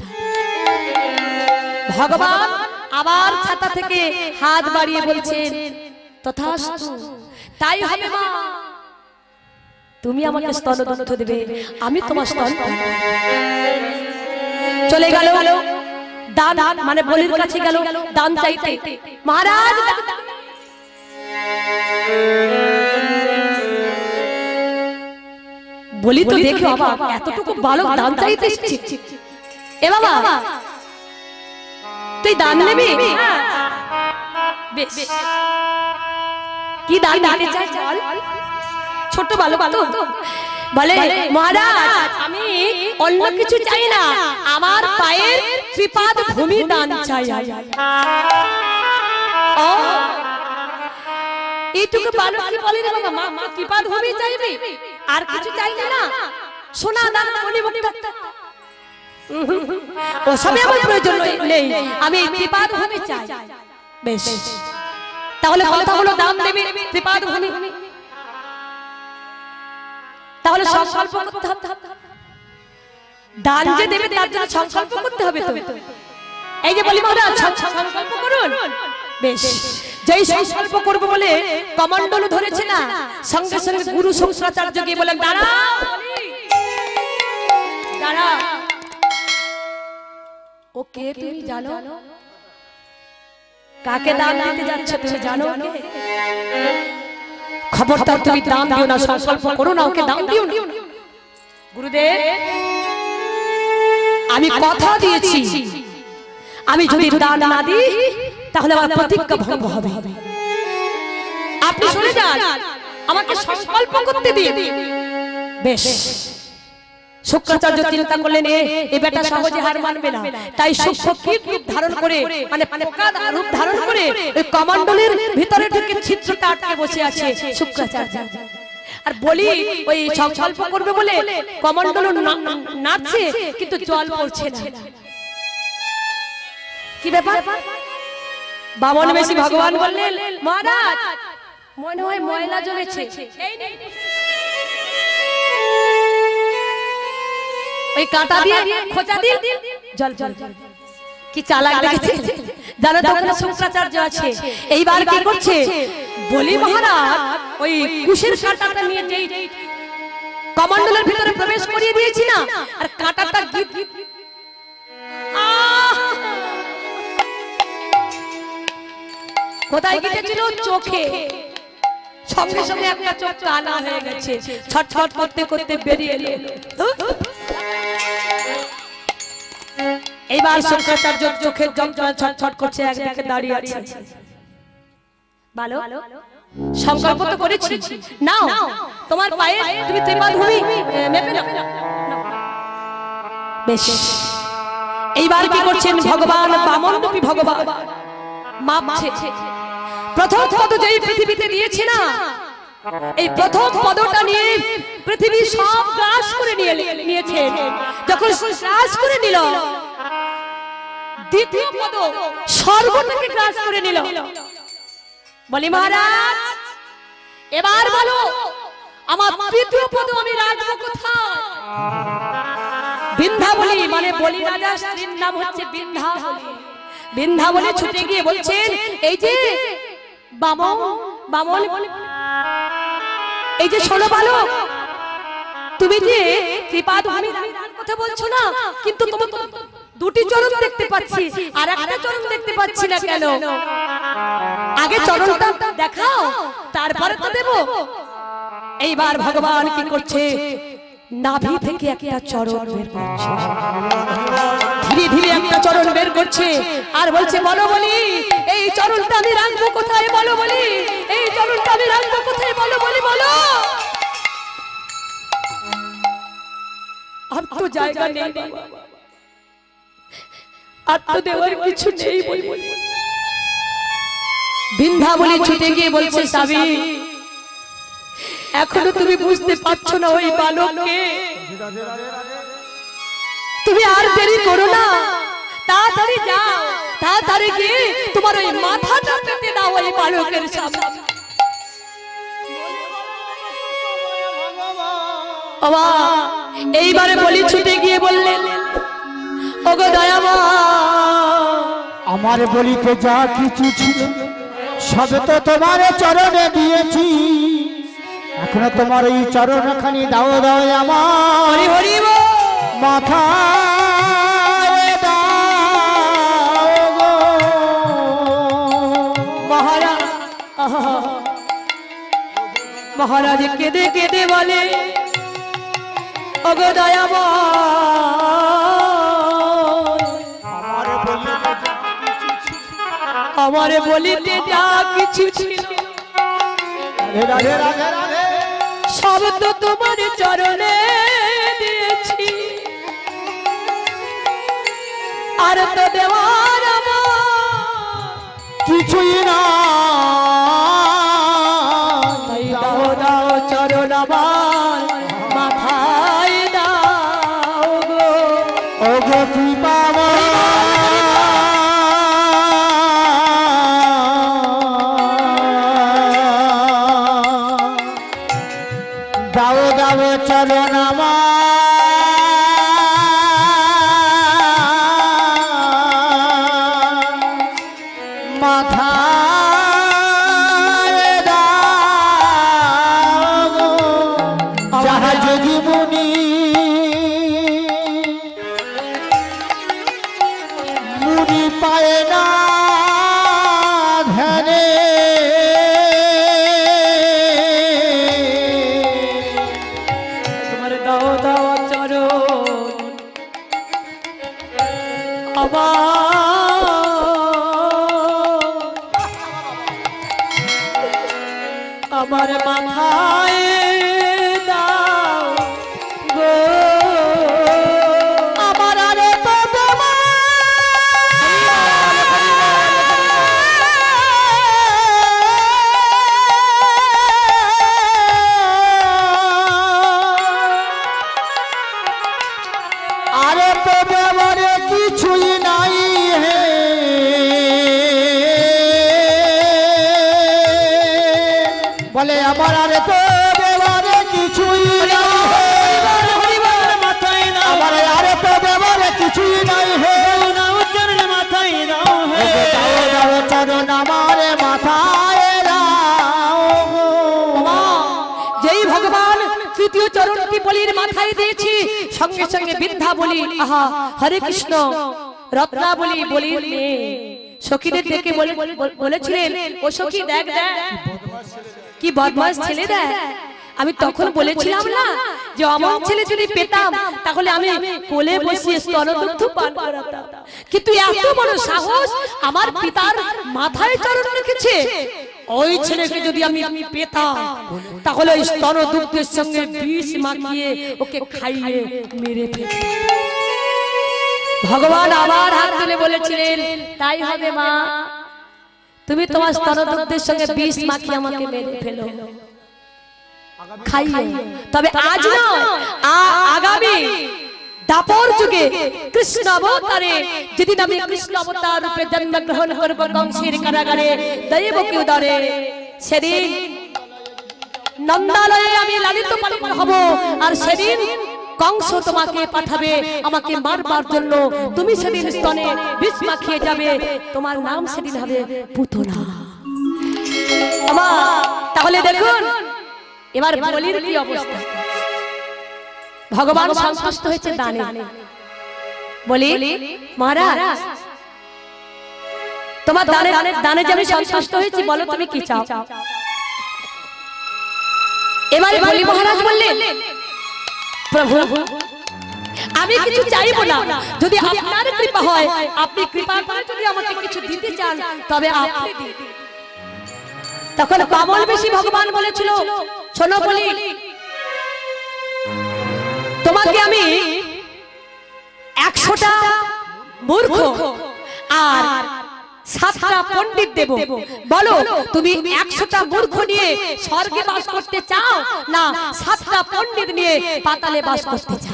Speaker 1: ভগবান আবার ছাতা থেকে হাত বাড়িয়ে বলছেন, তথাস্তু, তাই হবে মা। তুমি আমাকে স্তনদুগ্ধ দেবে, আমি তোমার স্তন। চলে গেল দান, মানে বলির কাছে গেল দান চাইতে। মহারাজ বলি তো দেখো বাবা, এতটুকু বালক দান চাইতে এসেছে। এ বাবা তুই দান নেবি? বেশ, কি দান দিতে চাই? ছোট বালক তো বলে, মহারাজ আমি অন্য কিছু চাই না, আমার পায়ের ত্রিপাদ ভূমি দান চাই। এইটুকু বালক কি বলে রে বাবা, মা ত্রিপাদ ভূমি চাইবে, আর কিছু চাই না? সোনা দান মণিমুক্তা ওসবে আমার প্রয়োজন নেই, আমি ত্রিপাদ ভূমি চাই। বেশ, তাহলে কথা হলো দান দেবে ত্রিপাদ ভূমি। তাহলে সংকল্প করতে হবে, দান যে দেবে তার জন্য সংকল্প করতে হবে। তো এই যে বলি মহারাজ সংকল্প করুন। বেশ, যেই সংকল্প করব বলে কমণ্ডলু ধরেছে না, সঙ্গে সঙ্গে গুরু শুক্রাচার্য গিয়ে বলেন, দাঁড়া দাঁড়া। ও কে তুমি জানো? কাকে দান দিতে যাচ্ছ তুমি জানো? খবরদার তুমি দান দিও না, সংকল্প করো না, ওকে দান দিও না। গুরুদেব আমি কথা দিয়েছি, আমি যদি দান না দিই তাহলে আমার প্রতিজ্ঞা ভঙ্গ হবে। আপনি শুনে যান, আমাকে সংকল্প করতে দিন। বেশ, শুক্রাচার্য চিন্তা করলেন এ বেটা সহজে হার মানবে না, তাই সূক্ষ্ম কীট রূপ ধারণ করে, মানে পোকা রূপ ধারণ করে ওই কমণ্ডলের ভিতরে ঢুকে ছিদ্রটা আটকে বসে আছে শুক্রাচার্য। আর বলি ওই সংকল্প করবে বলে কমণ্ডল নাচছে, কিন্তু জল পড়ছে না। কি ব্যাপার? বামন বেশি ভগবান বললেন, মহারাজ মনে হয় ময়লা জমেছে, ওই কাঁটা দিয়ে খোঁচা দিয়ে জল জল। কি চালাক দেখেছে, জানো তো ওখানে শুক্রাচার্য আছে। এইবার কি করছে বলি মহারাজ, ওই কুশের কাঁটাটা নিয়ে যেই কমণ্ডলের ভিতরে প্রবেশ করিয়ে দিয়েছি না, আর কাঁটাটা কোথায় গিয়েছিল? চোখে। সঙ্গে সঙ্গে একটা চোখ কানা হয়ে গেছে, ছটফট করতে করতে বেরিয়ে এলো। এইবার শুক্রাচার্য চোখের যন্ত্রণা ছটফট করছে, একদিকে দাঁড়িয়ে আছে। ভালো সংকল্প তো করেছি, নাও তোমার পায়ে তুমি ত্রিপাদ ভূমি মেপে নাও। বেশ, এইবার কি করছেন ভগবান, বামনরূপী ভগবান মাপছে। প্রথম পদ যেই পৃথিবীতে দিয়েছে না, এই প্রথম পদটা নিয়ে পৃথিবী সব গ্রাস করে নিয়েছে। যখন গ্রাস করে নিল, দ্বিতীয় পদ স্বর্গটাকে গ্রাস করে নিল। বলি মহারাজ এবার বলো, আমার তৃতীয় পদ আমি রাখবো কোথায়? বিন্ধ্যাবলী, মানে বলি রাজা স্ত্রীর নাম হচ্ছে বিন্ধ্যাবলী। বিন্ধ্যাবলী ছুটে গিয়ে বলছেন, এই যে বামন বামন, এই যে শোনো বালক, তুমি যে ত্রিপাদ ভূমি দান কথা বলছো না, কিন্তু তোমার দুটি চরণ দেখতে পাচ্ছি, আর একটা চরণ দেখতে পাচ্ছি না কেন? আগে চরণটা দেখাও, তারপরে তো দেব। এইবার ভগবান কি করছে, নাভি থেকে একটা চরণ বের করছে, ধীরে ধীরে একটা চরণ বের করছে, আর বলছে, বলো বলি এই চরণটা আমি রাখবো কোথায়? বলো বলি এই চরণটা আমি রাখবো কোথায়? বলো বলি বলো। আর তো জায়গা নেই, আর তো দেওয়ার কিছু নেই। বিন্ধ্যাবলী ছুটে গিয়ে বলছে, স্বামী এখনো তুমি বুঝতে পারছো না ওই বালককে। তুমি আর দেরি করো না, তাড়াতাড়ি যাও, তাড়াতাড়ি গিয়ে তোমার ওই মাথাটা পেতে দাও ওই বালকের সামনে। বাবা এইবারে বলি ছুটে গিয়ে বললেন, ওগো দয়াময়,
Speaker 2: আমার বলিতে যা কিছু ছিল সবে তো তোমার চরণে দিয়েছি, এখনো তোমার এই চরণখানি দাও দাও আমার
Speaker 1: হরি হরি
Speaker 2: মাথা
Speaker 1: মহারাজ। মহারাজ কেঁদে কেঁদে বলে, ওগো দয়াময়, আমার বলিতে যা কিছু ছিল সব তো তোমার চরণে দিয়েছি, আর তো দেওয়ার
Speaker 2: কিছুই না,
Speaker 1: তাই দাও দাও চরণ আমার মাথায় দাও গো।
Speaker 2: ওগো কৃপা দাও দাও চরণ মাথা যাহা যোগী মুনি মুনি পায় না ধ্যানে,
Speaker 1: তোমার দাও দাও চরণ আমার মাথায় দাও গো। আমার আরে তো
Speaker 2: আরে তো ব্যবহারে কিছুই নাই হে, বলে আমার আরে তো ব্যবহারে কিছুই নাই, আমার আরে তো ব্যবহারে কিছুই নাই হে, মাথায় দাও হে, দাও চরণ আমার মাথায় দাও।
Speaker 1: যেই ভগবান তৃতীয় চরণটি বলির মাথায় দিয়েছি, সঙ্গে সঙ্গে বৃদ্ধা বলি আহা হরে কৃষ্ণ রত্না বলি বলির মেয়ে সখীদের ডেকে বলেছিলেন, ও সখী দেখ দেখ কি বদমাস ছেলে দেখ। আমি তখন বলেছিলাম না যে অমন ছেলে যদি পেতাম তাহলে আমি কোলে বসিয়ে স্তনদুগ্ধ পান করাতাম, কিন্তু এত বড় সাহস আমার পিতার মাথায় চরণ রেখেছে। ওই ছেলেকে যদি আমি পেতাম তাহলে ওই স্তনদুগ্ধের সঙ্গে বিষ মাখিয়ে ওকে খাইয়ে মেরে ফেলতাম। ভগবান আবার হাত তুলে বলেছিলেন, তাই হবে মা, তুমি তোমার স্তনদুগ্ধের সঙ্গে বিষ মাখিয়ে আমাকে মেরে ফেলো, খাইয়ে। তবে আজ নয়, আগামী দাপর যুগে কৃষ্ণ অবতারে যেদিন আমি কৃষ্ণ অবতার রূপে জন্মগ্রহণ করব কংসের কারাগারে দৈবকী উদরে, সেদিন নন্দালয়ে আমি লালিত পালিত হব, আর সেদিন কংস তোমাকে পাঠাবে আমাকে মারবার জন্য। তুমি সেদিন স্তনে বিষ মাখিয়ে যাবে, তোমার নাম সেদিন হবে পুতনা। তাহলে দেখুন এবার বলির কি অবস্থা। ভগবান সন্তুষ্ট হয়েছে দানে, বলি মহারাজ তোমার দানে যে আমি সন্তুষ্ট হয়েছি, বলো তুমি কি চাও। এবারে বলি মহারাজ বললেন, প্রভু আমি কিছু চাইবো না, যদি আপনার কৃপা হয়, আপনি কৃপা করে যদি আমাকে কিছু দিতে চান তবে আপনি দিন। তখন বামল বেশি ভগবান বলেছিল, শোনো বলি, তোমাকে আমি 100টা মূর্খ আর সাতটা পণ্ডিত দেব। বলো তুমি 100টা মূর্খ নিয়ে স্বর্গে বাস করতে চাও না সাতটা পণ্ডিত নিয়ে পাতালে বাস করতে চাও?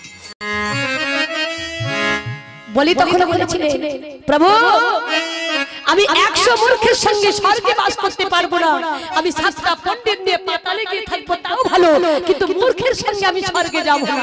Speaker 1: বলি তখন বলেছিলেন, প্রভু আমি 100 মূর্খের সঙ্গে স্বর্গে বাস করতে পারবো না, আমি সাতটা পণ্ডিত নিয়ে পাতালে গিয়ে থাকবো তাও ভালো, কিন্তু মূর্খের সঙ্গে আমি স্বর্গে যাব না।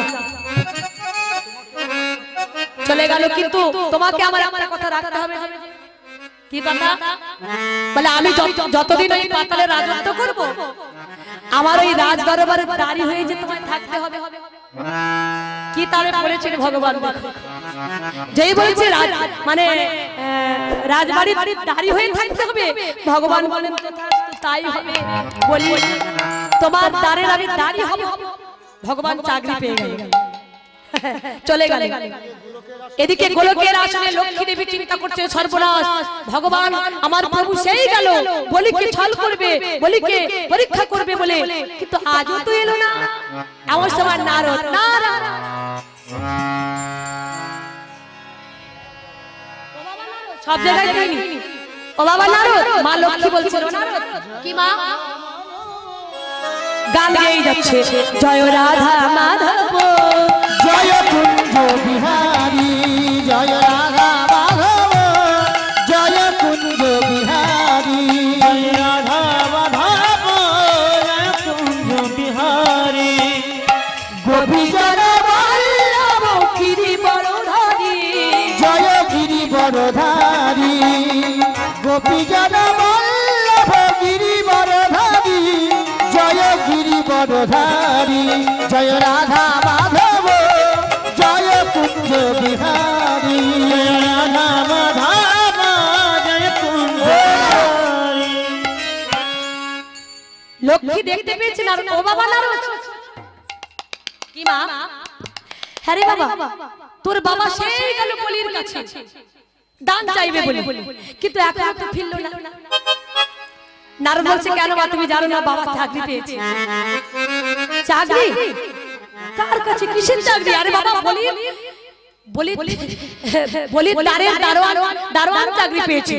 Speaker 1: চলে গেল, কিন্তু তোমাকে আমার একটা কথা রাখতে হবে। কি কথা? বলে আমি যতদিন এই পাতালে রাজত্ব করব, আমার ওই রাজ দরবারে দাঁড়ি হয়ে যে তোমায় থাকতে হবে। কি তারে বলেছেন ভগবান? যেই বলেছে মানে রাজবাড়ির দাঁড়ি হয়ে থাকতে হবে, ভগবান বলেন তাই হবে। বলি তোমার দ্বারের আমি দাঁড়ি হবে। ভগবান চাকরি পেয়ে গেল, চলে গেল। এদিকে গোলকের আসনে লক্ষ্মী দেবী চিন্তা করছে, সর্বনাশ, ভগবান আমার প্রভু সেই গেল, বলিকে ছল করবে, বলিকে পরীক্ষা করবে বলে, কিন্তু আজও তো এলো না। এমন সময় নারদ, সব জায়গায় তিনি, ও বাবা নারদ, মা লক্ষ্মী বলছে, নারদ কি মা? গান গেয়ে যাচ্ছে, জয় রাধা মাধব
Speaker 2: জয় কুঞ্জ বিহারী, জয় রাধা মাধব জয় কুঞ্জ বিহারী, জয় রাধা মাধব জয় কুঞ্জ বিহারী, গোপীজন বল্লভ গিরিবরধারী, জয় গিরিবরধারী, গোপীজন বল্লভ গিরিবরধারী, জয় গিরিবরধারী, জয় রাধা মাধব জয় কুঞ্জ বিহারী, জয় রাধা মাধব জয় কুঞ্জ বিহারী।
Speaker 1: লক্ষ্মী দেখতে পেয়েছেন আর ও বাবা নারদ কি মা? হ্যাঁ রে বাবা, তোর বাবা সেই গেল বলির কাছে দান চাইবে বলে, কিন্তু এখন তো ফিরলো না। নারদ বলছে, কেন মা তুমি জানো না বাবা চাকরি পেয়েছে? চাকরি? কার কাছে? কিসের চাকরি? আরে বাবা বলি বলি বলি দারোয়ান চাকরি পেয়েছে।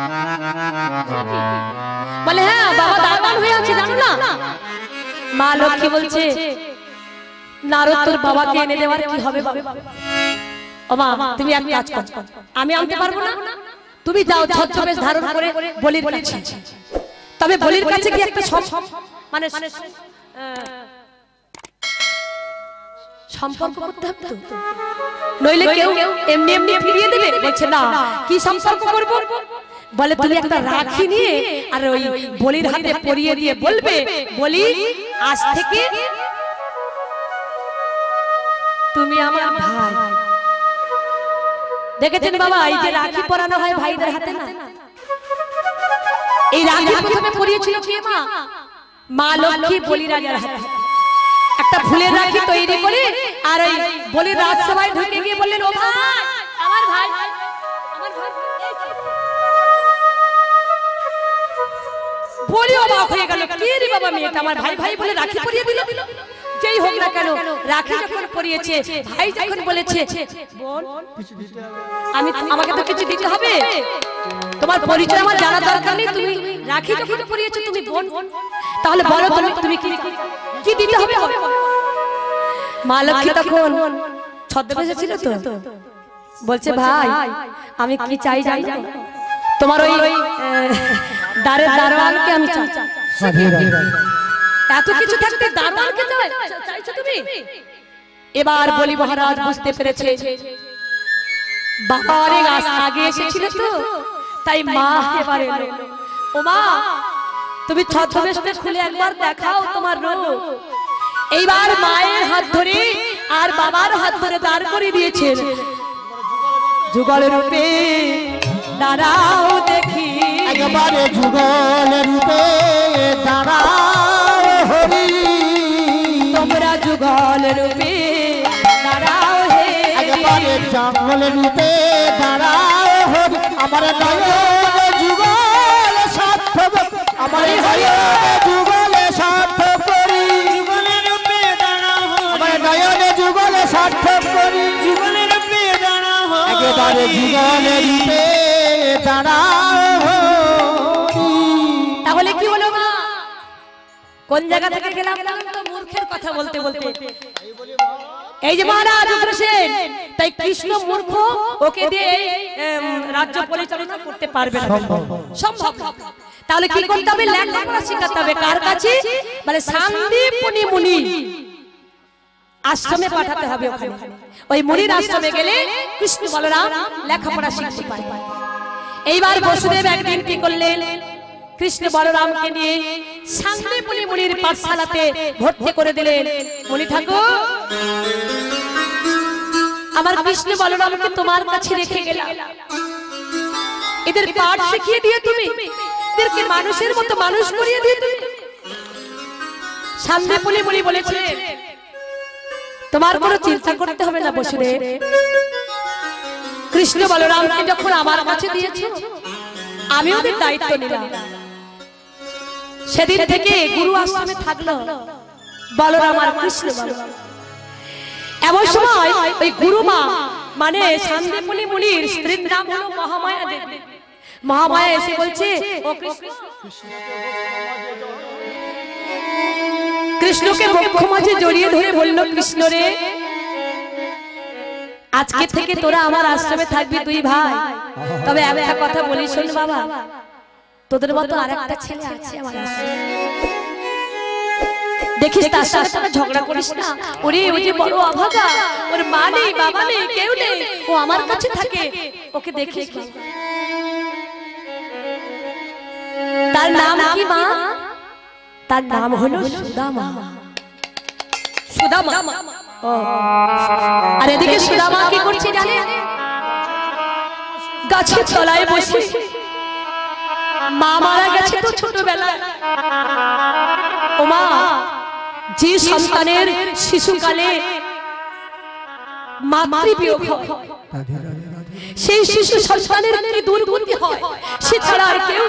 Speaker 1: বলে হ্যাঁ বাবা দারোয়ান হয়ে আছে, জানো না? মা লক্ষ্মী বলছে, নারদ তোর বাবাকে এনে দেওয়ার কি হবে বাবা? ও মা তুমি এক কাজ করো, আমি আনতে পারবো না, তুমি যাও ছদ্মবেশ ধারণ করে বলির কাছে। তবে বলির কাছে কি একটা মানে সম্পর্ক করতে হবে তো, নইলে কেউ এমনি এমনি ফিরিয়ে দেবে। বলছে না, কি সম্পর্ক করব? বলে তুমি একটা রাখি নিয়ে আর ওই বলির হাতে পরিয়ে দিয়ে বলবে, বলি আজ থেকে তুমি আমার ভাই। দেখেছেন বাবা, এই যে রাখি পরানো হয় ভাইদের হাতে না, এই রাখি প্রথমে পরিয়েছিল কে? মা, মা লক্ষ্মী বলিরাজার হাতে। একটা ফুলের রাখি তৈরি করে আর ওই বলির রাজসভায় ঢুকে গিয়ে বললেন, ও ভাই, আমার ভাই, আমার ভাই। বলি অবাক হয়ে গেল, কি রে বাবা, মেয়েটা আমার ভাই ভাই বলে রাখি পরিয়ে দিল। যেই হোক না কেন, রাখি যখন পরিয়েছে, ভাই যখন বলেছে বোন আমাকে তো কিছু দিতে হবে, তোমার পরিচয় আমার জানা দরকার নেই, তুমি রাখি যখন পরিয়েছো তুমি বোন, তাহলে বলো তুমি কি দিতে হবে? মা লক্ষ্মী তখন ছদ্মবেশে ছিল তো, বলছে ভাই আমি কি চাই জানি, তোমার ওই দারোয়ানকে আমি চাই। এত কিছু থাকতে দারোয়ানকে চাইছো তুমি? এবার বলি মহারাজ বুঝতে পেরেছে বাবা অনেক আগে এসেছিল তো, তাই মা এবার এলো। ও মা, তুমি ছদ্মবেশটা খুলে একবার দেখাও তোমার রূপ। এইবার মায়ের হাত ধরে আর বাবার হাত ধরে দাঁড় করে দিয়েছেন, যুগল রূপে দাঁড়াও দেখি,
Speaker 2: একবারে যুগল রূপে দাঁড়াও হরি,
Speaker 1: তোমরা যুগল রূপে দাঁড়াও হে,
Speaker 2: একবারে জঙ্গল রূপে দাঁড়াও হরি, আমার নয়ন যুগল সার্থক, আমার যুগল সার্থক করি, যুগলের রূপে দাঁড়াও হরি, আমার নয়ন যুগল সার্থক করি, যুগলের রূপে দাঁড়াও হরি, একেবারে যুগল রূপে দাঁড়াও।
Speaker 1: তাহলে কি হলো মা? কোন জায়গা থেকে গেলাম তো মূর্খের কথা বলতে বলতে। এই যে মহারাজ উগ্রসেন, তাই কৃষ্ণ মূর্খ, ওকে দিয়ে রাজ্য পরিচালনা করতে পারবে না, সম্ভব না। তাহলে কি করতে হবে? লেখাপড়া শেখাতে হবে। কার কাছে? মানে সান্দীপনি মুনি আশ্রমে পাঠাতে হবে। ওখানে ওই মুনির আশ্রমে গেলে কৃষ্ণ বলরাম লেখাপড়া শিখতে পারে। এইবার বসুদেব একদিন কি করলেন? কৃষ্ণ বলরামকে নিয়ে সান্দীপনি মুনির পাঠশালাতে ভর্তি করে দিলেন। মুনি ঠাকুর, আমার কৃষ্ণ বলরামকে তোমার কাছে রেখে গেলাম, এদের পাঠ শিখিয়ে দিয়ে তুমি এদেরকে মানুষের মতো মানুষ করিয়ে দিয়ে তুমি। সান্দীপনি মুনি বলেছিলেন, তোমার কোনো চিন্তা করতে হবে না বসুদেব, কৃষ্ণ বলরামকে যখন আমার কাছে দিয়েছো আমি ওদের দায়িত্ব নিলাম। সেদিন থেকে গুরু আশ্রমে থাকলো বলরাম আর কৃষ্ণ বলরাম। এমন সময় ওই গুরুমা মানে সান্দীপনি মুনির স্ত্রীর নাম হলো মহামায়া দেবী। মহামায়া এসে বলছে, ও কৃষ্ণকে বক্ষ মাঝে জড়িয়ে ধরে বলল, কৃষ্ণ রে, আজকে থেকে তোরা আমার আশ্রমে থাকবি দুই ভাই। তবে একটা কথা বলি শোন বাবা, তোদের মতো আরেকটা ছেলে আছে আমার আশ্রমে, দেখিস তার সাথে তোরা ঝগড়া করিস না। ওরে ওই যে বড় অভাগা, ওর মা নেই বাবা নেই কেউ নেই, ও আমার কাছে থাকে, ওকে দেখিস। তার নাম কি মা? তার নাম হলো সুদামা। সুদামা। আর এদিকে সুদামা কি করছে জানে? গাছের তলায় বসে, মা মারা গেছে তো ছোটবেলায়। ও মা, যে সন্তানের শিশুকালে মাতৃবিয়োগ হয়, সেই শিশু সন্তানের কি দুর্গতি হয় সে ছাড়া আর কেউ।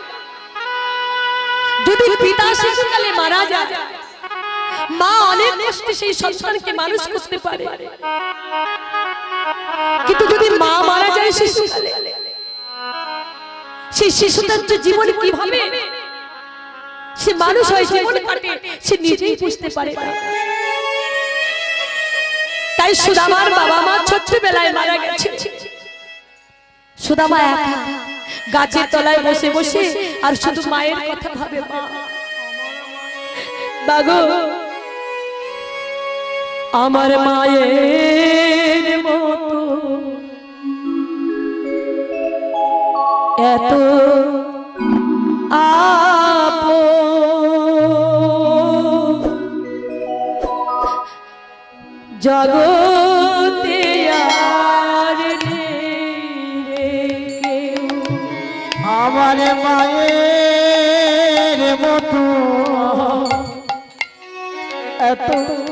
Speaker 1: যদি পিতা শিশুকালে মারা যায়, মা অনেক কষ্টে সেই সন্তানকে মানুষ করতে পারে, কিন্তু যদি মা মারা যায় শিশুকালে, সেই শিশুটার জীবন কিভাবে সে মানুষ হয়, জীবন কাটে, সে নিজেই বুঝতে পারে না। তাই সুদামার বাবা মা ছোট্টবেলায় মারা গেছে। সুদামা একা গাছের তলায় বসে বসে আর শুধু মায়ের কথা ভাবে। বাগো, আমার মায়ের মতো এত জগতে আর
Speaker 2: আমার মায়ের মতো এত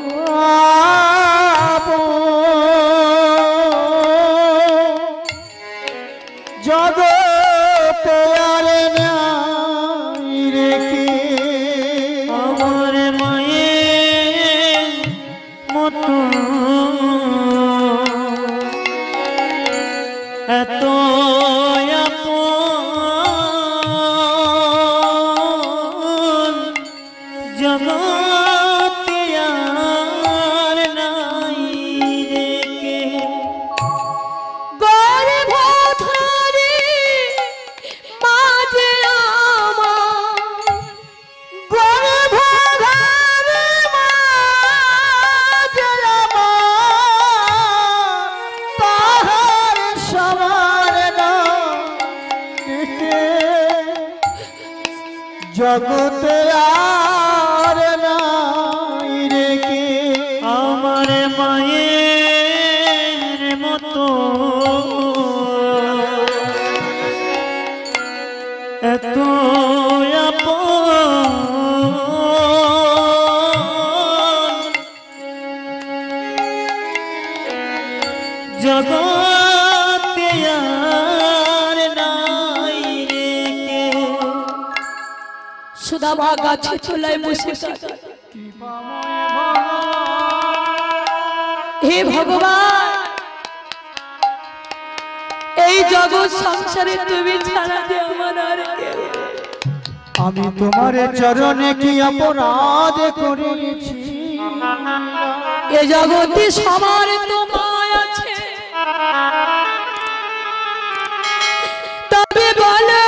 Speaker 2: জগতে আর নাই রে কে। আমার মায়ের মতো এত জগতে আর নাই রে কে।
Speaker 1: গর্ভধারী মাঝে আমার,
Speaker 2: গর্ভধারী মাঝে আমার, তাহার সমান নাই জগতে আর নাই রে কে। আমার মায়ের মতো এত জগতে আর নাই রে কে।
Speaker 1: সুদামা গাছে তলায় বসে হে ভগবান, এই জগৎ সংসারে তুমি ছাড়া যে আমার আর কেউ নেই।
Speaker 2: আমি তোমার চরণে কি অপরাধ করেছি?
Speaker 1: এ জগতে সবার তো মায়া আছে, তবে বলো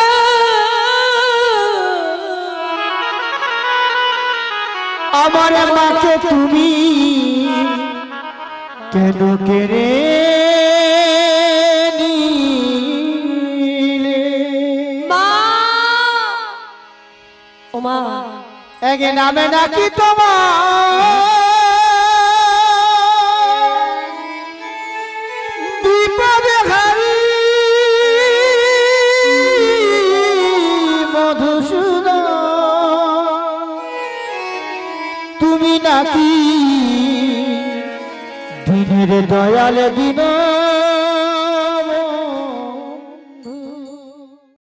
Speaker 2: আমার মাকে তুমি কেন কেড়ে নিলে?
Speaker 1: মা, ও মা,
Speaker 2: এক নামে নাকি তোমার বিপদে হারি মধুসূদন, তুমি নাকি দিনের দয়াল দিন